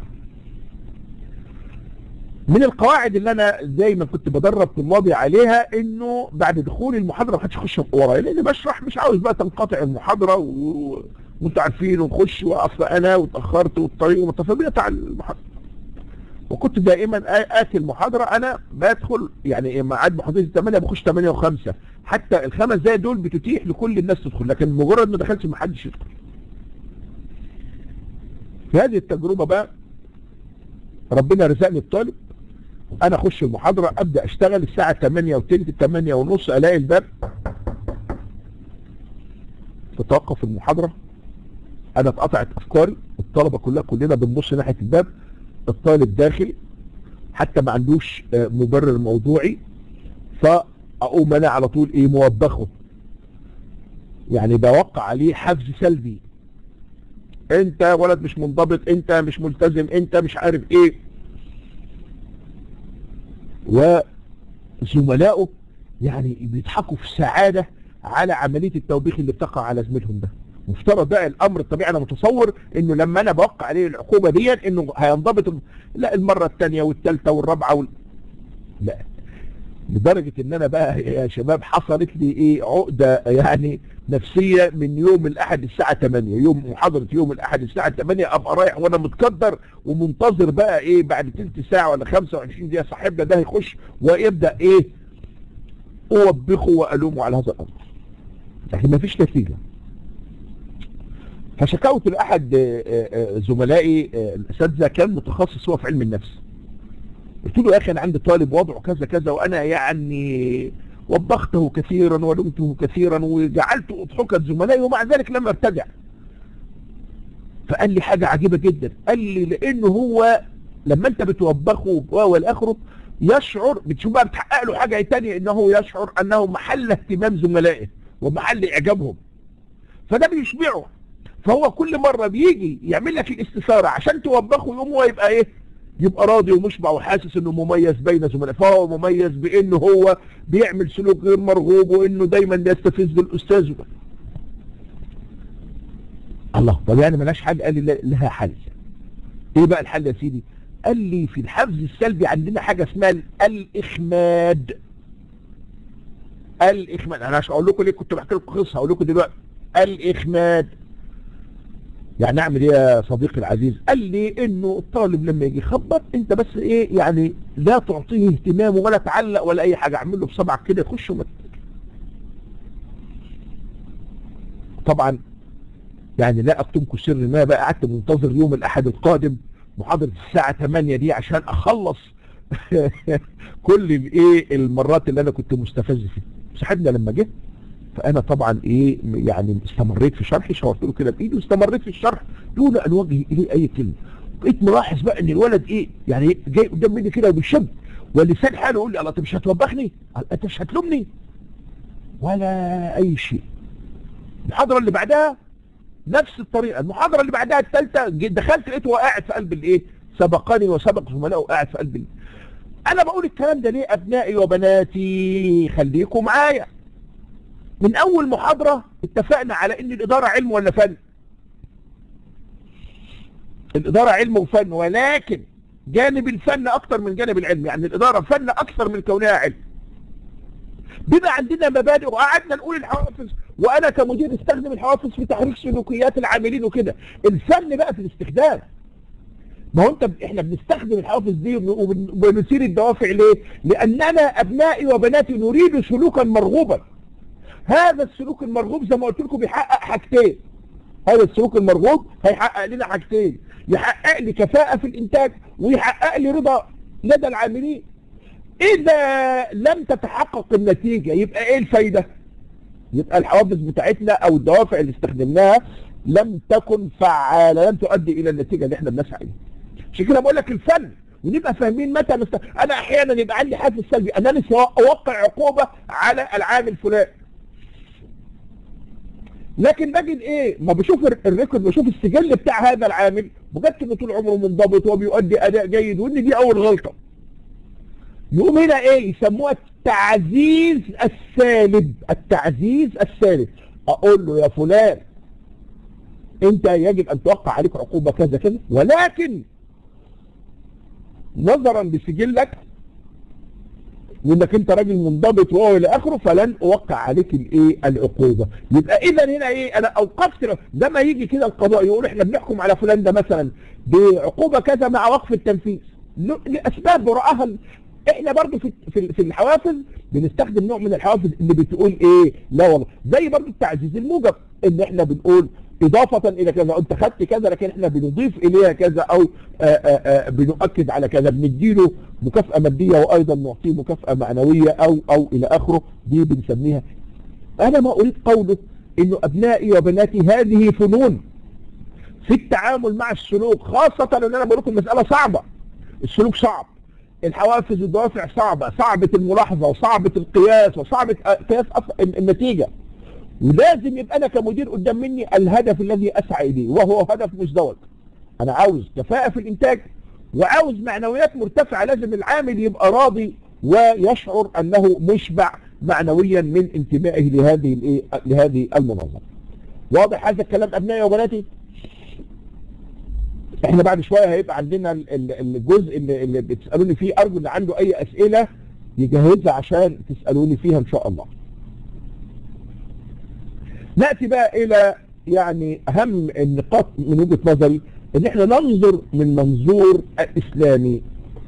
من القواعد اللي انا زي ما كنت بدرب طلابي عليها انه بعد دخول المحاضرة ما حدش يخش ورايا، لاني بشرح مش عاوز بقى تنقطع المحاضرة وانتوا عارفين، ونخش واقف انا واتاخرت والطريق بتاع المحاضرة. وكنت دائما اتي المحاضرة انا بدخل يعني ميعاد محاضرتي 8 بخش 8 و5، حتى ال5 دقايق دول بتتيح لكل الناس تدخل، لكن مجرد ما دخلت ما حدش يدخل. في هذه التجربة بقى ربنا رزقني بطالب، انا اخش المحاضرة ابدأ اشتغل الساعة 8 وتلت 8 ونص، الاقي الباب تتوقف المحاضرة، انا اتقطعت افكاري، الطلبة كلنا بنبص ناحية الباب، الطالب داخل حتى ما عندوش مبرر موضوعي، فاقوم انا على طول ايه موبخه، يعني بوقع عليه حفز سلبي، انت ولد مش منضبط، انت مش ملتزم، انت مش عارف ايه. وزملائه يعني بيضحكوا في سعادة على عملية التوبيخ اللي بتقع على زميلهم ده. مفترض بقى الامر الطبيعي، انا متصور انه لما انا بوقع عليه العقوبة دي انه هينضبط، لا المرة الثانية والثالثة والرابعة لا، لدرجة ان انا بقى يا شباب حصلت لي ايه عقدة يعني نفسية من يوم الاحد الساعة 8، يوم محاضرة يوم الاحد الساعة 8 ابقى رايح وانا متقدر ومنتظر بقى ايه بعد تلت ساعة ولا 25 دقيقة صاحبنا ده هيخش ويبدأ ايه اوبخه والومه على هذا الامر، لكن ما فيش نتيجة. فشكوت لاحد زملائي الاساتذة كان متخصص هو في علم النفس، قلت له يا اخي انا عندي طالب وضعه كذا كذا، وانا يعني وبخته كثيرا ولمته كثيرا وجعلت اضحكة زملائي ومع ذلك لم ارتدع. فقال لي حاجة عجيبة جدا، قال لي لانه هو لما انت بتوبخه والاخره يشعر، بتشوف بقى بتحقق له حاجة تانية، انه يشعر انه محل اهتمام زملائه ومحل اعجابهم، فده بيشبعه. فهو كل مرة بيجي يعمل لك الاستثارة عشان توبخه، يقوم هو يبقى ايه، يبقى راضي ومشبع وحاسس انه مميز بين زملائه. فهو مميز بانه هو بيعمل سلوك غير مرغوب، وانه دايما بيستفز الاستاذ. الله، طب يعني ملاش حل؟ قال لي لها حل. ايه بقى الحل يا سيدي؟ قال لي في الحفز السلبي عندنا حاجة اسمها الإخماد. الإخماد، انا مش هقول لكم ليه، كنت بحكي لكم قصة، هقول لكم دلوقتي. الإخماد يعني اعمل ايه يا صديقي العزيز؟ قال لي انه الطالب لما يجي يخبط، انت بس ايه يعني، لا تعطيه اهتمام ولا تعلق ولا اي حاجة، اعمل له بصبعك كده يخش طبعا يعني لا اكتمكم سر ما بقى، قعدت منتظر يوم الاحد القادم محاضرة الساعة 8 دي عشان اخلص كل الايه المرات اللي انا كنت مستفز فيها. صاحبنا لما جه، فانا طبعا ايه يعني استمريت في شرحي، شاورت له كده بايدي واستمريت في الشرح دون ان اوجه اليه اي كلمه. بقيت ملاحظ بقى ان الولد ايه يعني جاي قدام مني كده وبيشب، ولسان حاله يقول لي الله انت مش هتوبخني؟ انت مش هتلومني؟ ولا اي شيء. المحاضره اللي بعدها نفس الطريقه، المحاضره اللي بعدها الثالثه دخلت لقيته قاعد في قلب الايه، سبقني وسبق زملائه قاعد في قلب انا بقول الكلام ده ليه ابنائي وبناتي؟ خليكم معايا. من اول محاضرة اتفقنا على ان الادارة علم ولا فن؟ الادارة علم وفن، ولكن جانب الفن اكتر من جانب العلم، يعني الادارة فن اكثر من كونها علم. بيبقى عندنا مبادئ، وقعدنا نقول الحوافز، وانا كمدير استخدم الحوافز في تحريك سلوكيات العاملين وكده. الفن بقى في الاستخدام. ما هو احنا بنستخدم الحوافز دي وبنثير الدوافع ليه؟ لاننا ابنائي وبناتي نريد سلوكا مرغوبا. هذا السلوك المرغوب زي ما قلت لكم بيحقق حاجتين. هذا السلوك المرغوب هيحقق لنا حاجتين، يحقق لي كفاءة في الانتاج، ويحقق لي رضا لدى العاملين. اذا لم تتحقق النتيجة يبقى ايه الفايدة؟ يبقى الحوافز بتاعتنا او الدوافع اللي استخدمناها لم تكن فعالة، لم تؤدي الى النتيجة اللي احنا بنسعى اليها. عشان كده بقول لك الفن، ونبقى فاهمين متى انا احيانا يبقى عندي حافز سلبي، انا نفسي اوقع عقوبة على العامل فلان، لكن بجد ايه، ما بشوف الريكورد، بشوف السجل بتاع هذا العامل، بجد انه طول عمره منضبط وبيؤدي اداء جيد، وان دي اول غلطة. يقوم هنا ايه يسموها التعزيز السالب. التعزيز السالب، اقول له يا فلان انت يجب ان توقع عليك عقوبة كذا كذا، ولكن نظرا لسجلك وانك انت راجل منضبط وهو الى اخره، فلن اوقع عليك الايه العقوبه. يبقى اذا هنا ايه، انا اوقفت. ده ما يجي كده القضاء يقول احنا بنحكم على فلان ده مثلا بعقوبه كذا مع وقف التنفيذ لاسباب براءها. احنا برضو في الحوافز بنستخدم نوع من الحوافز اللي بتقول ايه، لا والله، زي برضو التعزيز الموجب، ان احنا بنقول اضافة الى كذا، انت خدت كذا لكن احنا بنضيف اليها كذا، او بنؤكد على كذا، بنديله مكافأة مادية وايضا نعطيه مكافأة معنوية او الى اخره. دي بنسميها. انا ما اريد قوله انه ابنائي وبناتي هذه فنون في التعامل مع السلوك، خاصة ان انا بقول لكم المسألة صعبة، السلوك صعب، الحوافز والدوافع صعبة، صعبة الملاحظة وصعبة القياس وصعبة قياس النتيجة. ولازم يبقى انا كمدير قدام مني الهدف الذي اسعى اليه، وهو هدف مزدوج. انا عاوز كفاءة في الانتاج، وعاوز معنويات مرتفعة. لازم العامل يبقى راضي ويشعر انه مشبع معنويا من انتمائه لهذه المنظمة. واضح هذا الكلام ابنائي وبناتي؟ احنا بعد شوية هيبقى عندنا الجزء اللي بتسألوني فيه، ارجو اللي عنده اي اسئلة يجهزها عشان تسألوني فيها ان شاء الله. نأتي بقى الى يعني اهم النقاط من وجهة نظري، ان احنا ننظر من منظور اسلامي.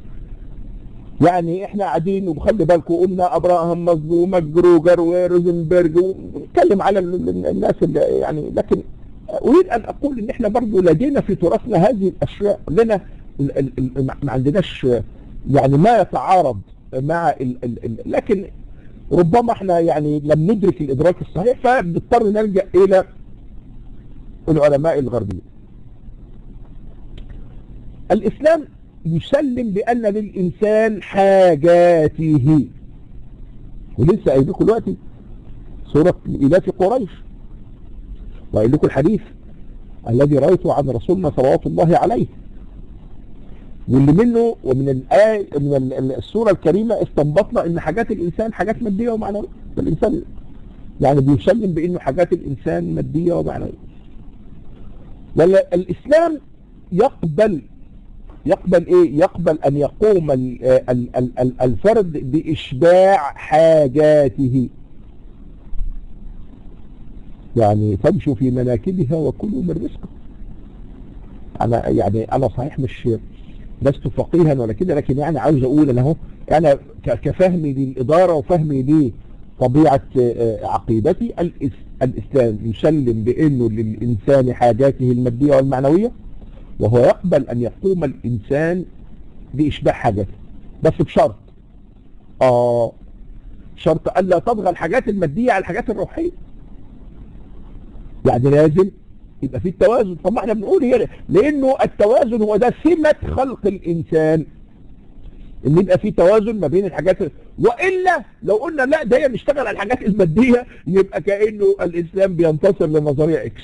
يعني احنا قاعدين وخلي بالكم قلنا ابراهام مازلو وماجروجر وروزنبرج، ونتكلم على الناس اللي يعني، لكن اريد ان اقول ان احنا برضو لدينا في تراثنا هذه الاشياء، لنا ما عندناش يعني ما يتعارض مع لكن ربما احنا يعني لم ندرك الادراك الصحيح، فبنضطر نلجأ الى العلماء الغربيين. الإسلام يسلم بأن للإنسان حاجاته، ولسه قايل لكم دلوقتي سورة إيلاف قريش، وقايل لكم الحديث الذي رأيته عن رسولنا صلوات الله عليه، واللي منه ومن الآية من السورة الكريمة استنبطنا ان حاجات الإنسان حاجات مادية ومعنوية. الإنسان يعني بيسلم بأنه حاجات الإنسان مادية ومعنوية. ولا الإسلام يقبل ايه؟ يقبل ان يقوم الفرد بإشباع حاجاته، يعني فامشوا في مناكبها وكلوا من رزقه. انا صحيح مش لست فقيها ولا كده، لكن يعني عاوز اقول انا اهو انا كفهمي للإدارة وفهمي لطبيعة عقيدتي، الإسلام يسلم بأنه للإنسان حاجاته المادية والمعنوية، وهو يقبل أن يقوم الإنسان بإشباع حاجاته، بس بشرط شرط ألا تطغى الحاجات المادية على الحاجات الروحية. يعني لازم يبقى في التوازن. طب ما احنا بنقول هنا لأنه التوازن هو ده سمة خلق الإنسان، ان يبقى في توازن ما بين الحاجات، وإلا لو قلنا لا ده نشتغل على الحاجات المادية يبقى كأنه الإسلام بينتصر لنظرية إكس.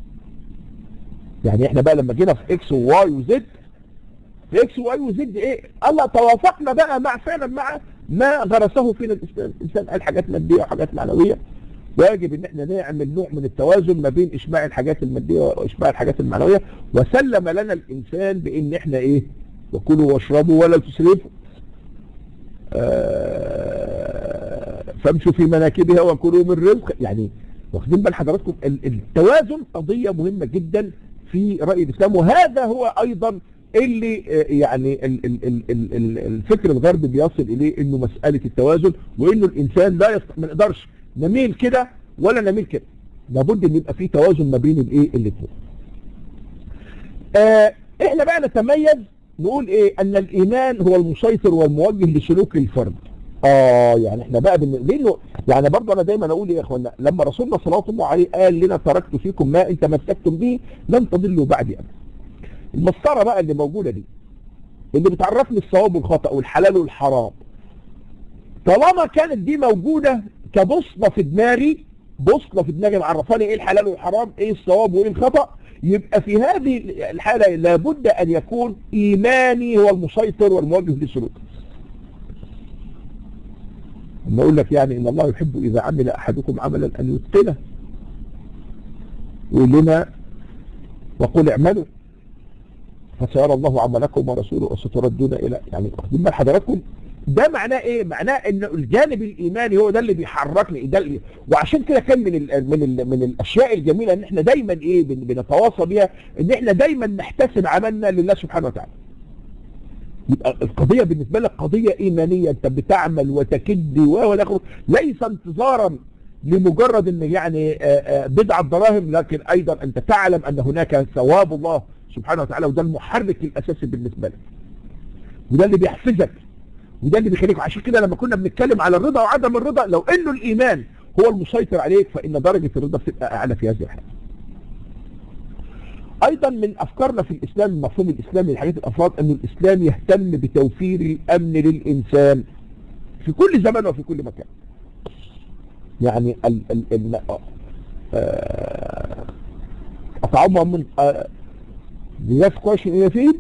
يعني احنا بقى لما جينا في إكس وواي وزد، في إكس وواي وزد ايه؟ الله توافقنا بقى مع فعلا مع ما غرسه فينا الإسلام. الإنسان قال حاجات مادية وحاجات معنوية، واجب ان احنا نعمل نوع من التوازن ما بين إشباع الحاجات المادية وإشباع الحاجات المعنوية. وسلم لنا الإنسان بأن احنا ايه؟ وكلوا واشربوا ولا تسرفوا، فامشوا في مناكبها وكلوا من رزق. يعني واخدين بال حضراتكم التوازن قضية مهمة جدا في رأي الإسلام، وهذا هو أيضا اللي يعني الفكر الغربي بيصل إليه، إنه مسألة التوازن، وإنه الإنسان ما نقدرش نميل كده ولا نميل كده، لابد إن يبقى في توازن ما بين الإيه الاثنين. إحنا بقى نتميز نقول إيه؟ أن الإيمان هو المسيطر والموجه لسلوك الفرد. يعني احنا بقى لانه يعني برضه انا دايما اقول يا اخوانا، لما رسولنا صلى الله عليه قال لنا تركت فيكم ما ان تمسكتم به لن تضلوا بعدي ابدا. المسطره بقى اللي موجوده دي اللي بتعرفني الصواب والخطا والحلال والحرام، طالما كانت دي موجوده كبوصله في دماغي، بوصله في دماغي معرفاني ايه الحلال والحرام، ايه الصواب وايه الخطا، يبقى في هذه الحاله لابد ان يكون ايماني هو المسيطر والموجه للسلوك. لما اقول لك يعني ان الله يحب اذا عمل احدكم عملا ان يتقنه، يقول لنا وقل اعملوا فسيرى الله عملكم ورسوله وستردون الى، يعني واخدين بال حضراتكم؟ ده معناه ايه؟ معناه ان الجانب الايماني هو ده اللي بيحركني، ده اللي وعشان كده كان من الاشياء الجميله ان احنا دايما ايه بنتواصى بيها، ان احنا دايما نحتسب عملنا لله سبحانه وتعالى. يبقى القضية بالنسبة لك قضية إيمانية، أنت بتعمل وتكد والآخر، ليس انتظارا لمجرد أن يعني بضعة دراهم، لكن أيضا أنت تعلم أن هناك ثواب الله سبحانه وتعالى، وده المحرك الأساسي بالنسبة لك، وده اللي بيحفزك، وده اللي بيخليك. عشان كده لما كنا بنتكلم على الرضا وعدم الرضا، لو أنه الإيمان هو المسيطر عليك فإن درجة الرضا بتبقى أعلى في هذه الحالة. ايضا من افكارنا في الاسلام، المفهوم الاسلامي لحاجات الافراد، ان الاسلام يهتم بتوفير الامن للانسان في كل زمان وفي كل مكان. يعني اطعمهم من بإيلاف قريش إيلافهم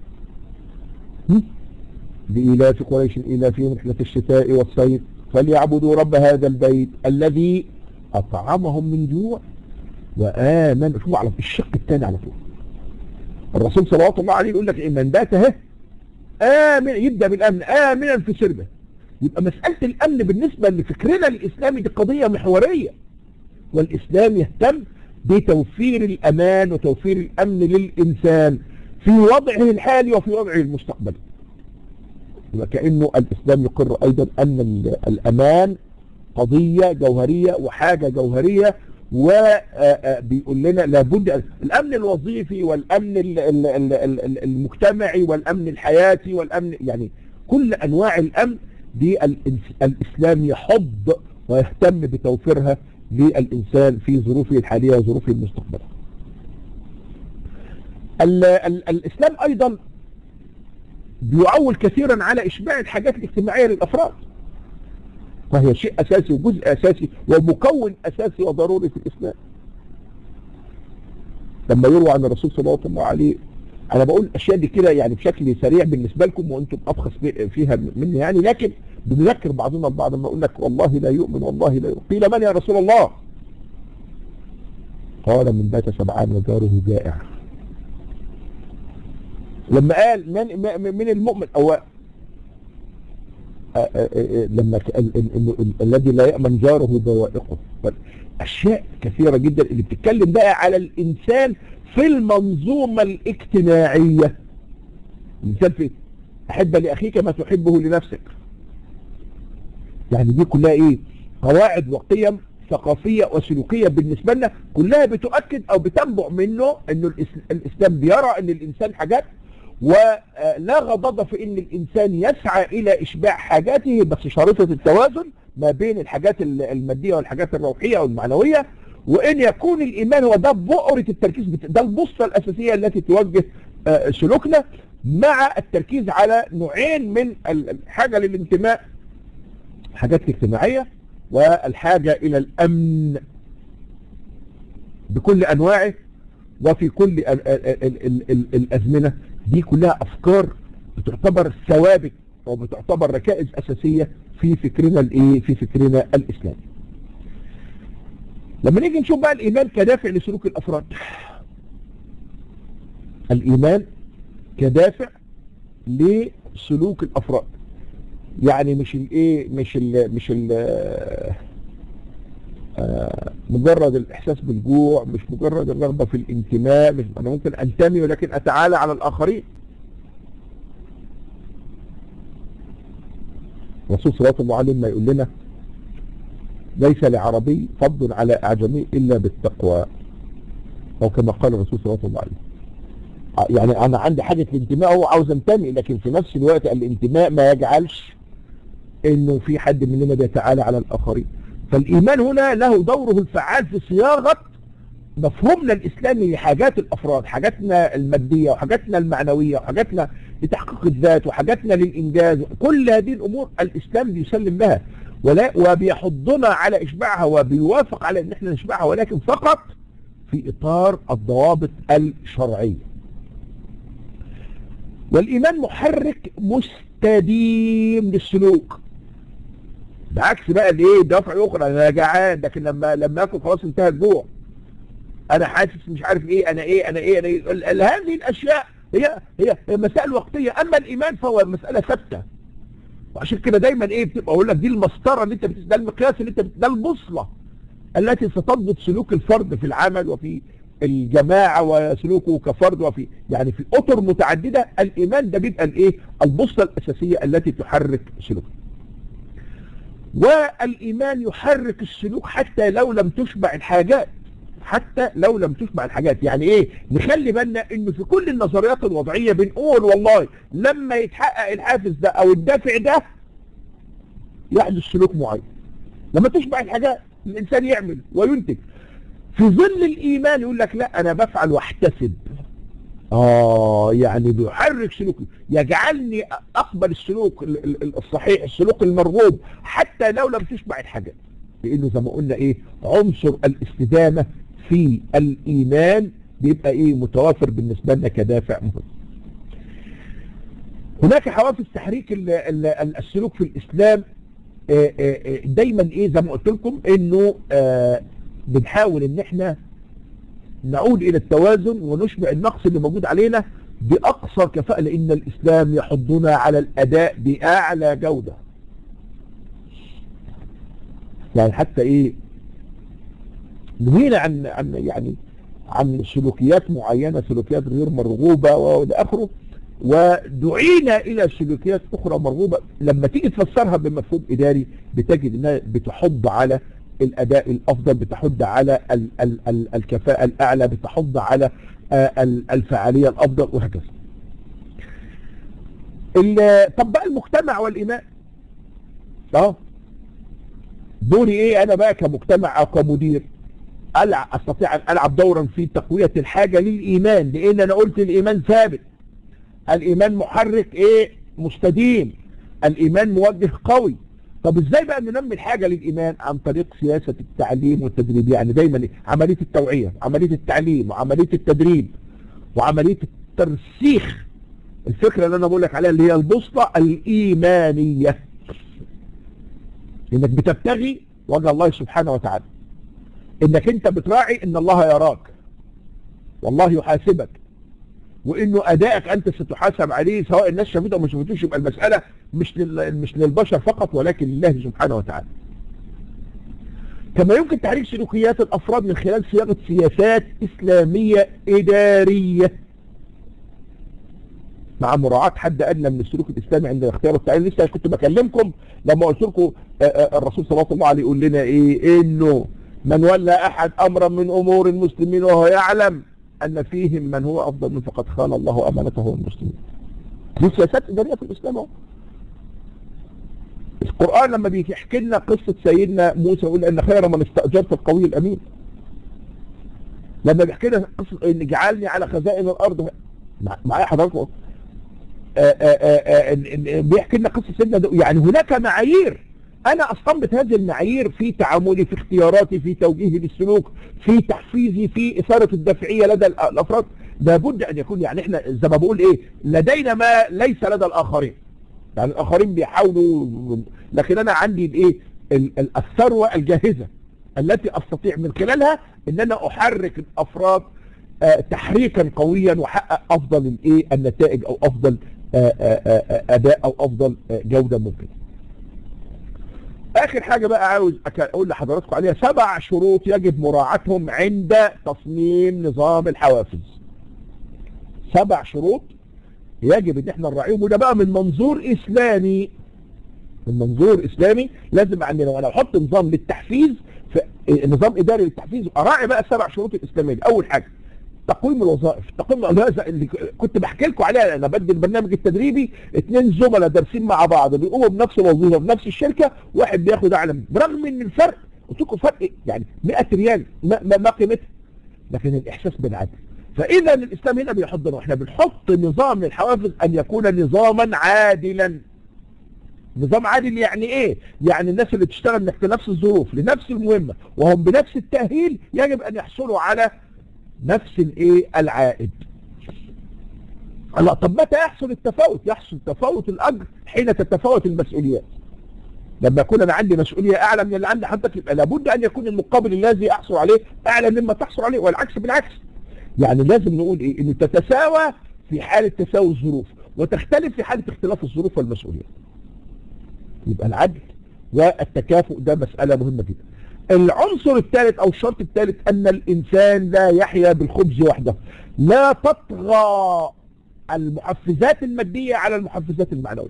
بإيلاف قريش إيلافهم رحلة الشتاء والصيف فليعبدوا رب هذا البيت الذي اطعمهم من جوع وآمن. شوفوا على الشق الثاني على طول الرسول صلى الله عليه يقول لك إيه؟ من بات آمن، يبدأ بالأمن، آمنا في سربه. يبقى مسألة الأمن بالنسبة لفكرنا الإسلامي دي قضية محورية، والإسلام يهتم بتوفير الأمان وتوفير الأمن للإنسان في وضعه الحالي وفي وضعه المستقبلي. يبقى كأنه الإسلام يقر أيضا أن الأمان قضية جوهرية وحاجة جوهرية، وبيقول لنا لابد الامن الوظيفي والامن المجتمعي والامن الحياتي والامن، يعني كل انواع الامن دي الاسلام يحض ويهتم بتوفيرها للانسان في ظروفه الحاليه وظروفه المستقبليه. الاسلام ايضا بيعول كثيرا على إشباع الحاجات الاجتماعية للأفراد، وهي شيء أساسي وجزء أساسي ومكون أساسي وضروري في الإسلام. لما يروى عن الرسول صلى الله عليه، أنا بقول الأشياء دي كده يعني بشكل سريع بالنسبة لكم وأنتم أبخص فيها مني يعني، لكن بنذكر بعضنا البعض. لما أقول لك والله لا يؤمن والله لا يؤمن، قيل من يا رسول الله؟ قال من بات سبعان وجاره جائع. لما قال من المؤمن أو لما الذي لا يأمن جاره بوائقه، أشياء كثيرة جدا اللي بتتكلم بقى على الإنسان في المنظومة الاجتماعية. الإنسان في أحب لأخيك ما تحبه لنفسك. يعني دي كلها إيه؟ قواعد وقيم ثقافية وسلوكية بالنسبة لنا، كلها بتؤكد أو بتنبع منه إنه الإسلام بيرى إن الإنسان حاجات، ولا غضاضة في إن الإنسان يسعى إلى إشباع حاجاته، بس شريطة التوازن ما بين الحاجات المادية والحاجات الروحية والمعنوية، وإن يكون الإيمان هو ده بؤرة التركيز، ده البصة الأساسية التي توجه سلوكنا، مع التركيز على نوعين من الحاجة للانتماء، حاجات اجتماعية، والحاجة إلى الأمن بكل أنواعه وفي كل الأزمنة. دي كلها أفكار بتعتبر ثوابت وبتعتبر ركائز أساسية في فكرنا في فكرنا الإسلامي. لما نيجي نشوف بقى الإيمان كدافع لسلوك الأفراد، الإيمان كدافع لسلوك الأفراد، يعني مش مجرد الإحساس بالجوع، مش مجرد الرغبة في الانتماء، مش أنا ممكن أنتمي ولكن أتعالى على الآخرين. الرسول صلى الله عليه وسلم يقول لنا ليس لعربي فضل على أعجمي إلا بالتقوى، أو كما قال الرسول صلى الله عليه وسلم. يعني أنا عندي حاجة الانتماء، هو عاوز انتمي، لكن في نفس الوقت الانتماء ما يجعلش إنه في حد مننا بيتعالى على الآخرين. فالإيمان هنا له دوره الفعال في صياغة مفهومنا الإسلامي لحاجات الأفراد، حاجاتنا المادية وحاجاتنا المعنوية وحاجاتنا لتحقيق الذات وحاجاتنا للإنجاز. كل هذه الأمور الإسلام بيسلم بها وبيحضنا على إشباعها وبيوافق على أن احنا نشبعها، ولكن فقط في إطار الضوابط الشرعية. والإيمان محرك مستديم للسلوك، بعكس بقى الايه دفع اخرى. انا جعان لكن لما اكل خلاص انتهى الجوع، انا حاسس مش عارف ايه، انا هذه الاشياء هي مسائل وقتيه. اما الايمان فهو مساله ثابته، وعشان كده دايما بتبقى اقول لك دي المسطره اللي انت ده المقياس اللي انت ده البوصله التي ستضبط سلوك الفرد في العمل وفي الجماعه وسلوكه كفرد، وفي يعني في اطر متعدده. الايمان ده بيبقى البوصله الاساسيه التي تحرك سلوكه. والإيمان يحرك السلوك حتى لو لم تشبع الحاجات، يعني نخلي بالنا انه في كل النظريات الوضعية بنقول والله لما يتحقق الحافز ده او الدافع ده يحدث سلوك معين. لما تشبع الحاجات الانسان يعمل وينتج. في ظل الإيمان يقول لك لا انا بفعل واحتسب، يعني بيحرك سلوكي، يجعلني اقبل السلوك الصحيح، السلوك المرغوب حتى لو لم تشبع الحاجات، لانه زي ما قلنا عنصر الاستدامة في الايمان بيبقى متوافر بالنسبة لنا كدافع مهم. هناك حوافز تحريك السلوك في الاسلام دايما زي ما قلت لكم انه بنحاول ان احنا نعود الى التوازن ونشبع النقص اللي موجود علينا باقصى كفاءة، لان الاسلام يحضنا على الاداء باعلى جودة. يعني حتى نهينا عن سلوكيات معينة، سلوكيات غير مرغوبة والى اخره، ودعينا الى سلوكيات اخرى مرغوبة. لما تيجي تفسرها بمفهوم اداري بتجد انها بتحض على الاداء الافضل، بتحض على الكفاءة الاعلى، بتحض على الفعالية الافضل وهكذا. طب بقى المجتمع والايمان، دوري انا بقى كمجتمع او كمدير استطيع ان العب دورا في تقوية الحاجة للايمان، لان انا قلت الايمان ثابت. الايمان محرك ايه؟ مستديم. الايمان موجه قوي. طب ازاي بقى ننمي الحاجه للايمان؟ عن طريق سياسه التعليم والتدريب. يعني دايما إيه؟ عمليه التوعيه، عمليه التعليم، وعمليه التدريب، وعمليه الترسيخ. الفكره اللي انا بقول لك عليها اللي هي البوصله الايمانيه، انك بتبتغي وجه الله سبحانه وتعالى، انك انت بتراعي ان الله يراك والله يحاسبك، وانه ادائك انت ستحاسب عليه سواء الناس شافته او ما شافتوش. يبقى المساله مش للبشر فقط ولكن لله سبحانه وتعالى. كما يمكن تحريك سلوكيات الافراد من خلال صياغه سياسات اسلاميه اداريه مع مراعاه حد ادنى من السلوك الاسلامي عند الاختيار والتعيين. لسه كنت بكلمكم لما قلت لكم الرسول صلى الله عليه يقول لنا ايه؟ انه من ولى احد امرا من امور المسلمين وهو يعلم ان فيهم من هو افضل منه فقد خان الله امانته والمسلمين. دي سياسات اداريه في الاسلام اهو. القران لما بيحكي لنا قصه سيدنا موسى يقول ان خير من استاجرت القوي الامين. لما بيحكي لنا قصه ان اجعلني على خزائن الارض، معايا حضراتكم؟ بيحكي لنا قصه سيدنا يعني هناك معايير انا استنبط هذه المعايير في تعاملي، في اختياراتي، في توجيهي للسلوك، في تحفيزي، في اثاره الدافعيه لدى الافراد. لابد ان يكون يعني احنا زي ما بقول ايه، لدينا ما ليس لدى الاخرين. يعني الاخرين بيحاولوا، لكن انا عندي الايه، الثروه الجاهزه التي استطيع من خلالها ان انا احرك الافراد تحريكا قويا واحقق افضل الايه النتائج او افضل اداء او افضل جوده ممكن. اخر حاجه بقى عاوز اقول لحضراتكم عليها 7 شروط يجب مراعاتهم عند تصميم نظام الحوافز. 7 شروط يجب ان احنا نراعيهم، وده بقى من منظور اسلامي. من منظور اسلامي لازم عندنا وانا احط نظام للتحفيز، نظام اداري للتحفيز، اراعي بقى 7 شروط الاسلاميه. اول حاجه تقويم الوظائف. تقويم الوظائف اللي كنت بحكي لكم عليها، انا بدي البرنامج التدريبي 2 زملاء دارسين مع بعض بيقوموا بنفس الوظيفه بنفس الشركه، واحد بياخد اعلى منه، برغم ان الفرق قلت لكم فرق يعني 100 ريال ما قيمتها، لكن الاحساس بالعدل. فاذا الاسلام هنا بيحضنا، احنا بنحط نظام للحوافز ان يكون نظاما عادلا. نظام عادل يعني ايه؟ يعني الناس اللي بتشتغل في نفس الظروف لنفس المهمه وهم بنفس التاهيل يجب ان يحصلوا على نفس الايه العائد. الله، طب متى يحصل التفاوت؟ يحصل تفاوت الاجر حين تتفاوت المسؤوليات. لما يكون انا عندي مسؤوليه اعلى من اللي عندي حضرتك، يبقى لابد ان يكون المقابل الذي احصل عليه اعلى مما تحصل عليه، والعكس بالعكس. يعني لازم نقول ايه؟ انه تتساوى في حاله تساوي الظروف وتختلف في حاله اختلاف الظروف والمسؤوليات. يبقى العدل والتكافؤ ده مساله مهمه جدا. العنصر الثالث او الشرط الثالث ان الانسان لا يحيا بالخبز وحده. لا تطغى المحفزات الماديه على المحفزات المعنويه.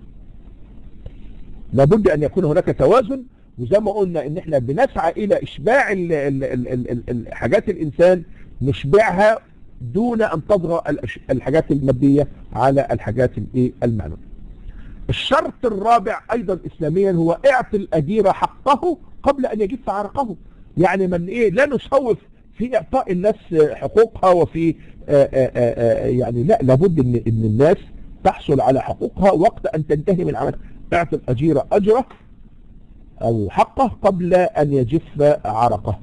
لابد ان يكون هناك توازن، وزي ما قلنا ان احنا بنسعى الى اشباع حاجات الانسان، نشبعها دون ان تطغى الحاجات الماديه على الحاجات المعنويه. الشرط الرابع ايضا اسلاميا هو اعطي الاجير حقه قبل ان يجف عرقه. يعني من لا نسوف في اعطاء الناس حقوقها، وفي يعني لا، لابد ان الناس تحصل على حقوقها وقت ان تنتهي من عملها. اعطي الاجير اجره او حقه قبل ان يجف عرقه.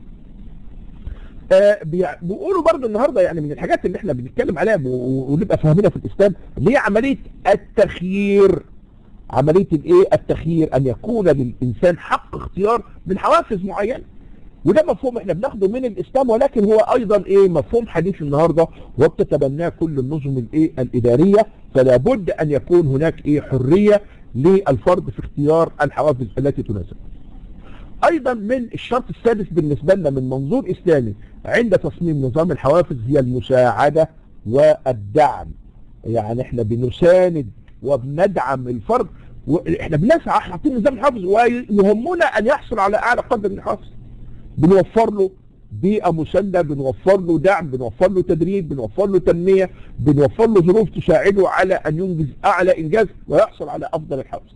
بيقولوا برضو النهارده يعني من الحاجات اللي احنا بنتكلم عليها ونبقى فاهمينها في الاسلام اللي هي عمليه التخيير. عمليه التخيير، ان يكون للانسان حق اختيار من حوافز معينه. وده مفهوم احنا بناخده من الاسلام، ولكن هو ايضا مفهوم حديث النهارده وبتتبناه كل النظم الاداريه. فلا بد ان يكون هناك حريه للفرد في اختيار الحوافز التي تناسبه. ايضا من الشرط السادس بالنسبه لنا من منظور اسلامي عند تصميم نظام الحوافز هي المساعده والدعم. يعني احنا بنساند وبندعم الفرد، واحنا بنسعى حاطين نظام الحوافز ويهمنا ان يحصل على اعلى قدر من الحوافز. بنوفر له بيئه مسانده، بنوفر له دعم، بنوفر له تدريب، بنوفر له تنميه، بنوفر له ظروف تساعده على ان ينجز اعلى انجاز ويحصل على افضل الحوافز.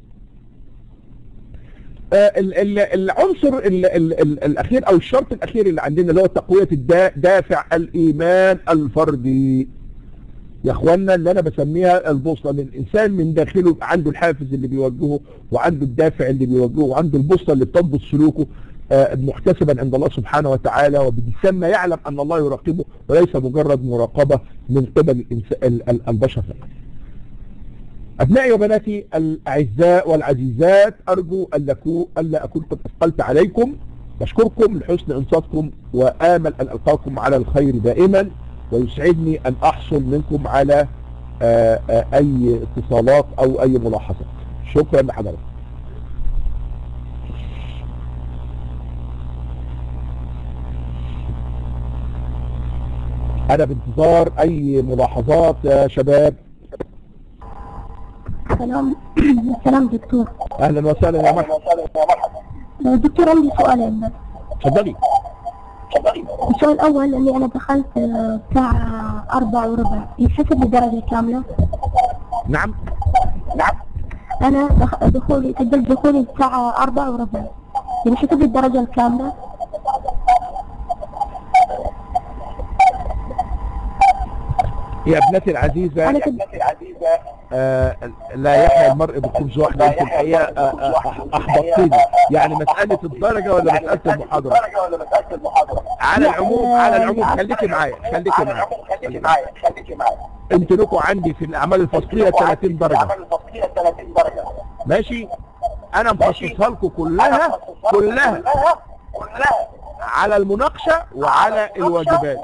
العنصر الاخير او الشرط الاخير اللي عندنا اللي هو تقويه دافع الايمان الفردي. يا اخوانا اللي انا بسميها البوصله، ان الانسان من داخله يبقى عنده الحافز اللي بيوجهه، وعنده الدافع اللي بيوجهه، وعنده البوصله اللي بتضبط سلوكه محتسبا عند الله سبحانه وتعالى، وبالسمى يعلم ان الله يراقبه وليس مجرد مراقبه من قبل البشر فقط. ابنائي وبناتي الاعزاء والعزيزات، ارجو الا اكون قد اثقلت عليكم. بشكركم لحسن انصاتكم، وامل ان القاكم على الخير دائما، ويسعدني ان احصل منكم على اي اتصالات او اي ملاحظات. شكرا لحضراتكم. انا بانتظار اي ملاحظات يا شباب. سلام دكتور. اهلا وسهلا يا مرحبا. دكتور عندي سؤالين بس. اتفضلي. السؤال الاول اني انا دخلت الساعة 4:15، ينحسب لي درجة كاملة؟ نعم. انا سجلت دخولي الساعة 4:15، ينحسب لي الدرجة الكاملة؟ يا ابنتي العزيزة، لا يحيى المرء بخبز واحدة. انت الحقيقة احبطتني، يعني مسألة الدرجة ولا مسألة المحاضرة؟ على العموم خليكي معايا. انت لكم عندي في الاعمال الفصلية 30 درجة، ماشي؟ انا مخصصها لكم كلها على المناقشة وعلى الواجبات.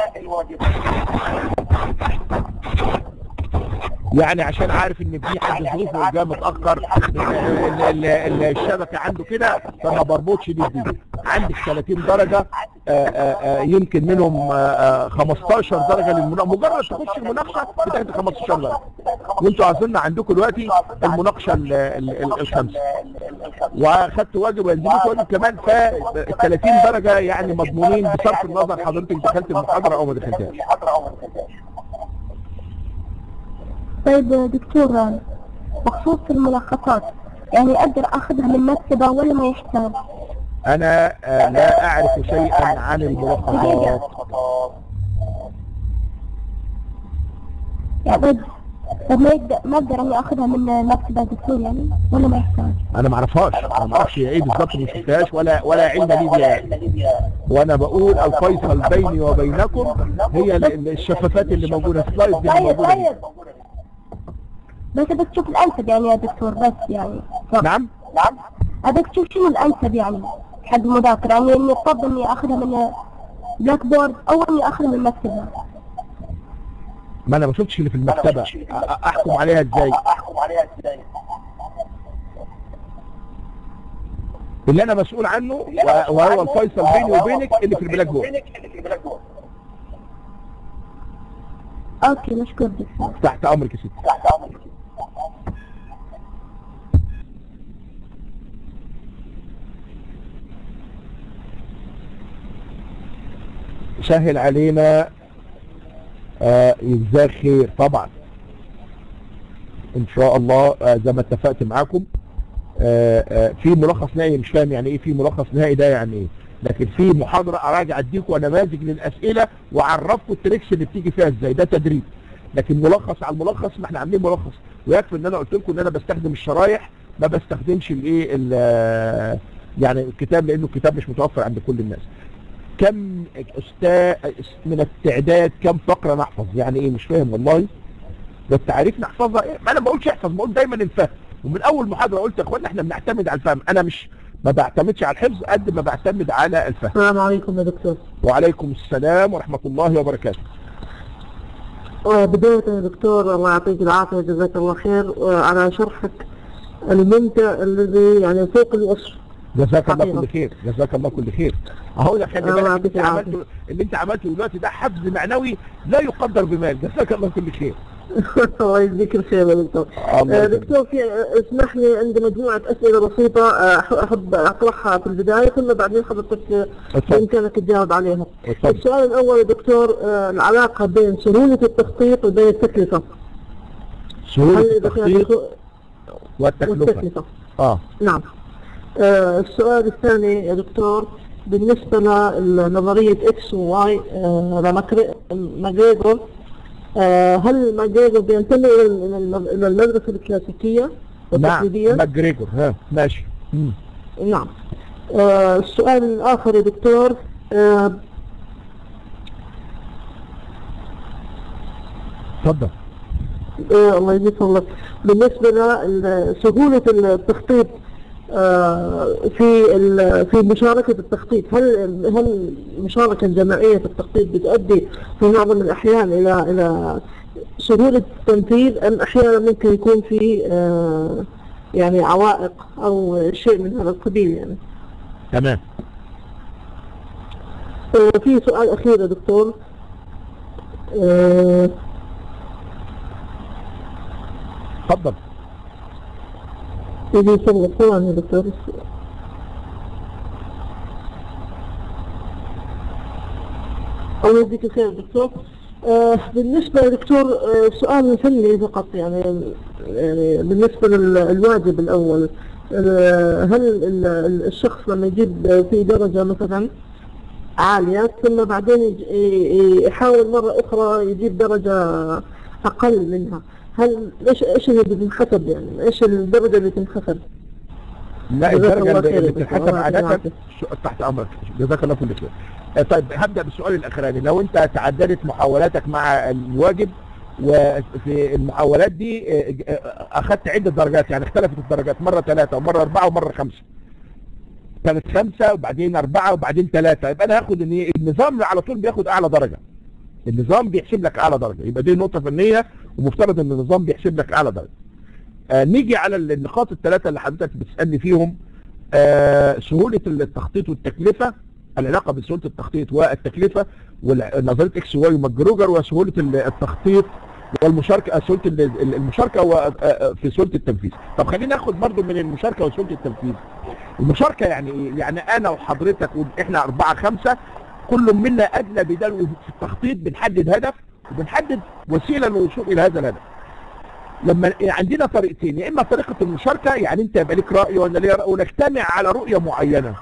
يعني عشان عارف ان في حد ظروفه جاء متاخر، الشبكه عنده كده، فما بربطش دي. عندك 30 درجه، يمكن منهم 15 درجه للمناقشه. مجرد تخش المناقشه بتاخد 15 درجه، وانتوا عايزين عندكم دلوقتي المناقشه الخمسه، واخدت واجب وينزلوك واجب كمان، ف 30 درجه يعني مضمونين بصرف النظر حضرتك دخلت المحاضره او ما دخلتهاش. طيب دكتور، بخصوص الملخصات، يعني اقدر اخذها من مكتبة ولا ما يحتاج؟ انا لا اعرف شيئا عن الملخصات. يعني ما اقدر اني اخذها من مكتبة دكتور يعني، ولا ما يحتاج؟ انا ما اعرفش هي ايه بالظبط، ما شفتهاش ولا علم لي بيها. وانا بقول الفيصل بيني وبينكم هي الشفافات اللي موجوده، السلايد اللي موجوده. بس بدك تشوف الانسب يعني يا دكتور، بس يعني نعم بدك تشوف شنو الانسب يعني حق المذاكره، يعني اني افضل اني اخذها من بلاك بورد او اني اخذها من المكتبه. ما انا ما شفتش اللي في المكتبه، احكم عليها ازاي؟ اللي انا مسؤول عنه وهو الفيصل بيني وبينك اللي في البلاك بورد. اوكي، مشكور دكتور. تحت امرك يا ستي. سهل علينا، يجزاك خير طبعا ان شاء الله. زي ما اتفقت معاكم، في ملخص نهائي. مش فاهم يعني ايه في ملخص نهائي ده، يعني ايه؟ لكن في محاضره اراجع اديكم نماذج للاسئله واعرفكم التريكس اللي بتيجي فيها ازاي، ده تدريب. لكن ملخص على الملخص، ما احنا عاملين ملخص، ويكفي ان انا قلت لكم ان انا بستخدم الشرايح، ما بستخدمش الايه يعني الكتاب، لانه الكتاب مش متوفر عند كل الناس. كم استاذ من التعداد، كم فقره نحفظ؟ يعني ايه؟ مش فاهم والله. والتعريف نحفظها إيه؟ ما انا ما بقولش احفظ، بقول دايما الفهم. ومن اول محاضره قلت يا اخوانا احنا بنعتمد على الفهم. انا ما بعتمدش على الحفظ قد ما بعتمد على الفهم. السلام عليكم يا دكتور. وعليكم السلام ورحمه الله وبركاته. بداية يا دكتور، الله يعطيك العافية وجزاك الله خير على شرحك الممتع الذي يعني فوق الوصف. جزاك الله كل خير، جزاك الله كل خير. اهو يا خلي بالك اللي انت عملته دلوقتي ده حفز معنوي لا يقدر بمال. جزاك الله كل خير. الله يجزيك الخير يا دكتور. دكتور، اسمح لي، عندي مجموعة أسئلة بسيطة أحب أطرحها في البداية، ثم بعدين حضرتك بإمكانك تجاوب عليها. السؤال الأول يا دكتور، العلاقة بين سهولة التخطيط وبين التكلفة. سهولة التخطيط والتكلفة. نعم. السؤال الثاني يا دكتور، بالنسبة لنظرية إكس وواي ماجريجور، هل ماجريجور بينتمي إلى المدرسة الكلاسيكية والتقليدية؟ نعم ماجريجور. ها ماشي. نعم. السؤال الآخر يا دكتور، اتفضل. الله يجزيك الله. بالنسبة لسهولة التخطيط في مشاركة التخطيط، هل المشاركة الجماعية في التخطيط بتؤدي في معظم الأحيان إلى سهولة التنفيذ، أم أحيانا ممكن يكون في يعني عوائق أو شيء من هذا القبيل يعني؟ تمام. في سؤال أخير يا دكتور، اتفضل. يجي سنة ثواني يا دكتور. الله يجزيك الخير يا دكتور. بالنسبة يا دكتور سؤال فني فقط، يعني بالنسبة للواجب الأول، هل الشخص لما يجيب في درجة مثلا عالية ثم بعدين يحاول مرة أخرى يجيب درجة أقل منها، هل إيش اللي بتنحسب يعني؟ إيش الدرجة اللي تنحسب؟ لا الدرجة اللي بتنحسب عادة تحت أمرك. جزاك الله كل خير. طيب هبدأ بالسؤال الأخراني. لو أنت تعددت محاولاتك مع الواجب وفي المحاولات دي أخذت عدة درجات، يعني اختلفت الدرجات، مرة 3 ومرة 4 ومرة 5، كانت 5 وبعدين 4 وبعدين 3، يبقى أنا هاخد إن النظام على طول بياخد أعلى درجة. النظام بيحسب لك أعلى درجة، يبقى دي نقطة فنية ومفترض إن النظام بيحسب لك أعلى درجة. نيجي على النقاط الثلاثة اللي حضرتك بتسألني فيهم. سهولة التخطيط والتكلفة، العلاقة بسهولة التخطيط والتكلفة ونظرية اكس واي وماجروجر، وسهولة التخطيط والمشاركة، سهولة المشاركة في سهولة التنفيذ. طب خلينا ناخد برضو من المشاركة وسهولة التنفيذ. المشاركة يعني ايه؟ يعني انا وحضرتك واحنا 4 5 كل منا ادنى بدلو في التخطيط، بنحدد هدف وبنحدد وسيلة للوصول الى هذا الهدف. لما عندنا طريقتين، يا اما طريقة المشاركة يعني انت يبقى لك رأي وانا ليا رأي ونجتمع على رؤية معينة،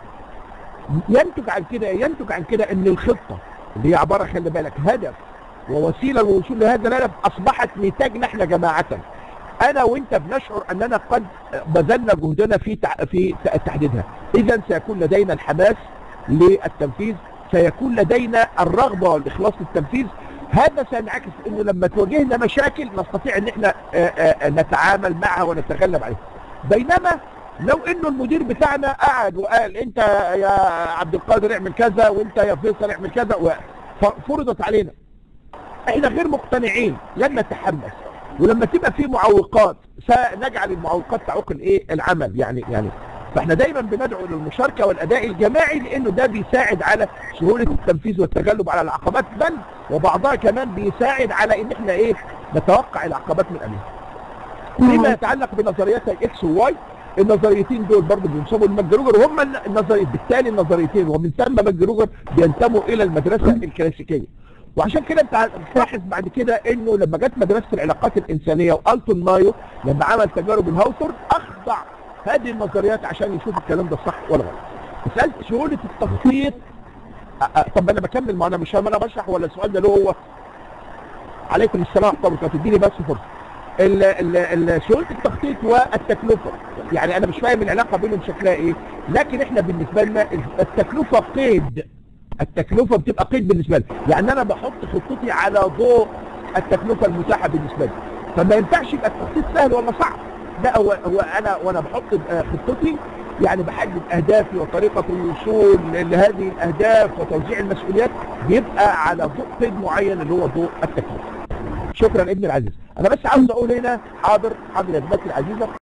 ينتج عن كده ان الخطة اللي هي عبارة، خلي بالك، هدف ووسيلة للوصول لهذا الهدف اصبحت نتاجنا احنا جماعة. انا وانت بنشعر اننا قد بذلنا جهدنا في تحديدها، اذا سيكون لدينا الحماس للتنفيذ، سيكون لدينا الرغبة والاخلاص للتنفيذ. هذا سينعكس انه لما تواجهنا مشاكل نستطيع ان احنا نتعامل معها ونتغلب عليها. بينما لو انه المدير بتاعنا قعد وقال انت يا عبد القادر اعمل كذا وانت يا فيصل اعمل كذا وفرضت علينا، احنا غير مقتنعين، لن نتحمس. ولما تبقى في معوقات سنجعل المعوقات تعوق العمل يعني فاحنا دايما بندعو للمشاركة والاداء الجماعي، لانه ده بيساعد على سهولة التنفيذ والتغلب على العقبات، بل وبعضها كمان بيساعد على ان احنا نتوقع العقبات من قبلها. فيما يتعلق بنظريات الاكس والواي، النظريتين دول برضه بينسبوا لماجروجر، وهم بالتالي النظريتين ومن ثم ماجروجر بينتموا الى المدرسة الكلاسيكية. وعشان كده انت هتلاحظ بعد كده انه لما جت مدرسة العلاقات الانسانية والتون مايو لما عمل تجارب الهاوثورن اخضع هذه النظريات عشان يشوف الكلام ده صح ولا غلط. سألت سهولة التخطيط. طب انا بكمل، ما انا مش انا بشرح ولا السؤال ده له هو؟ عليكم السلام ورحمة الله، تديني بس فرصة. سهولة التخطيط والتكلفة، يعني انا مش فاهم العلاقة بينهم شكلها ايه، لكن احنا بالنسبة لنا التكلفة قيد، التكلفة بتبقى قيد بالنسبة لي، يعني انا بحط خطتي على ضوء التكلفة المتاحة بالنسبة لي، فما ينفعش يبقى التخطيط سهل ولا صعب. لا هو انا وانا بحط خطتي يعني بحدد اهدافي وطريقة الوصول لهذه الاهداف وتوزيع المسؤوليات، بيبقى على ضوء قيد معين اللي هو ضوء التكلفة. شكرا ابني العزيز. انا بس عاوز اقول هنا، حاضر يا ابنتي العزيزة.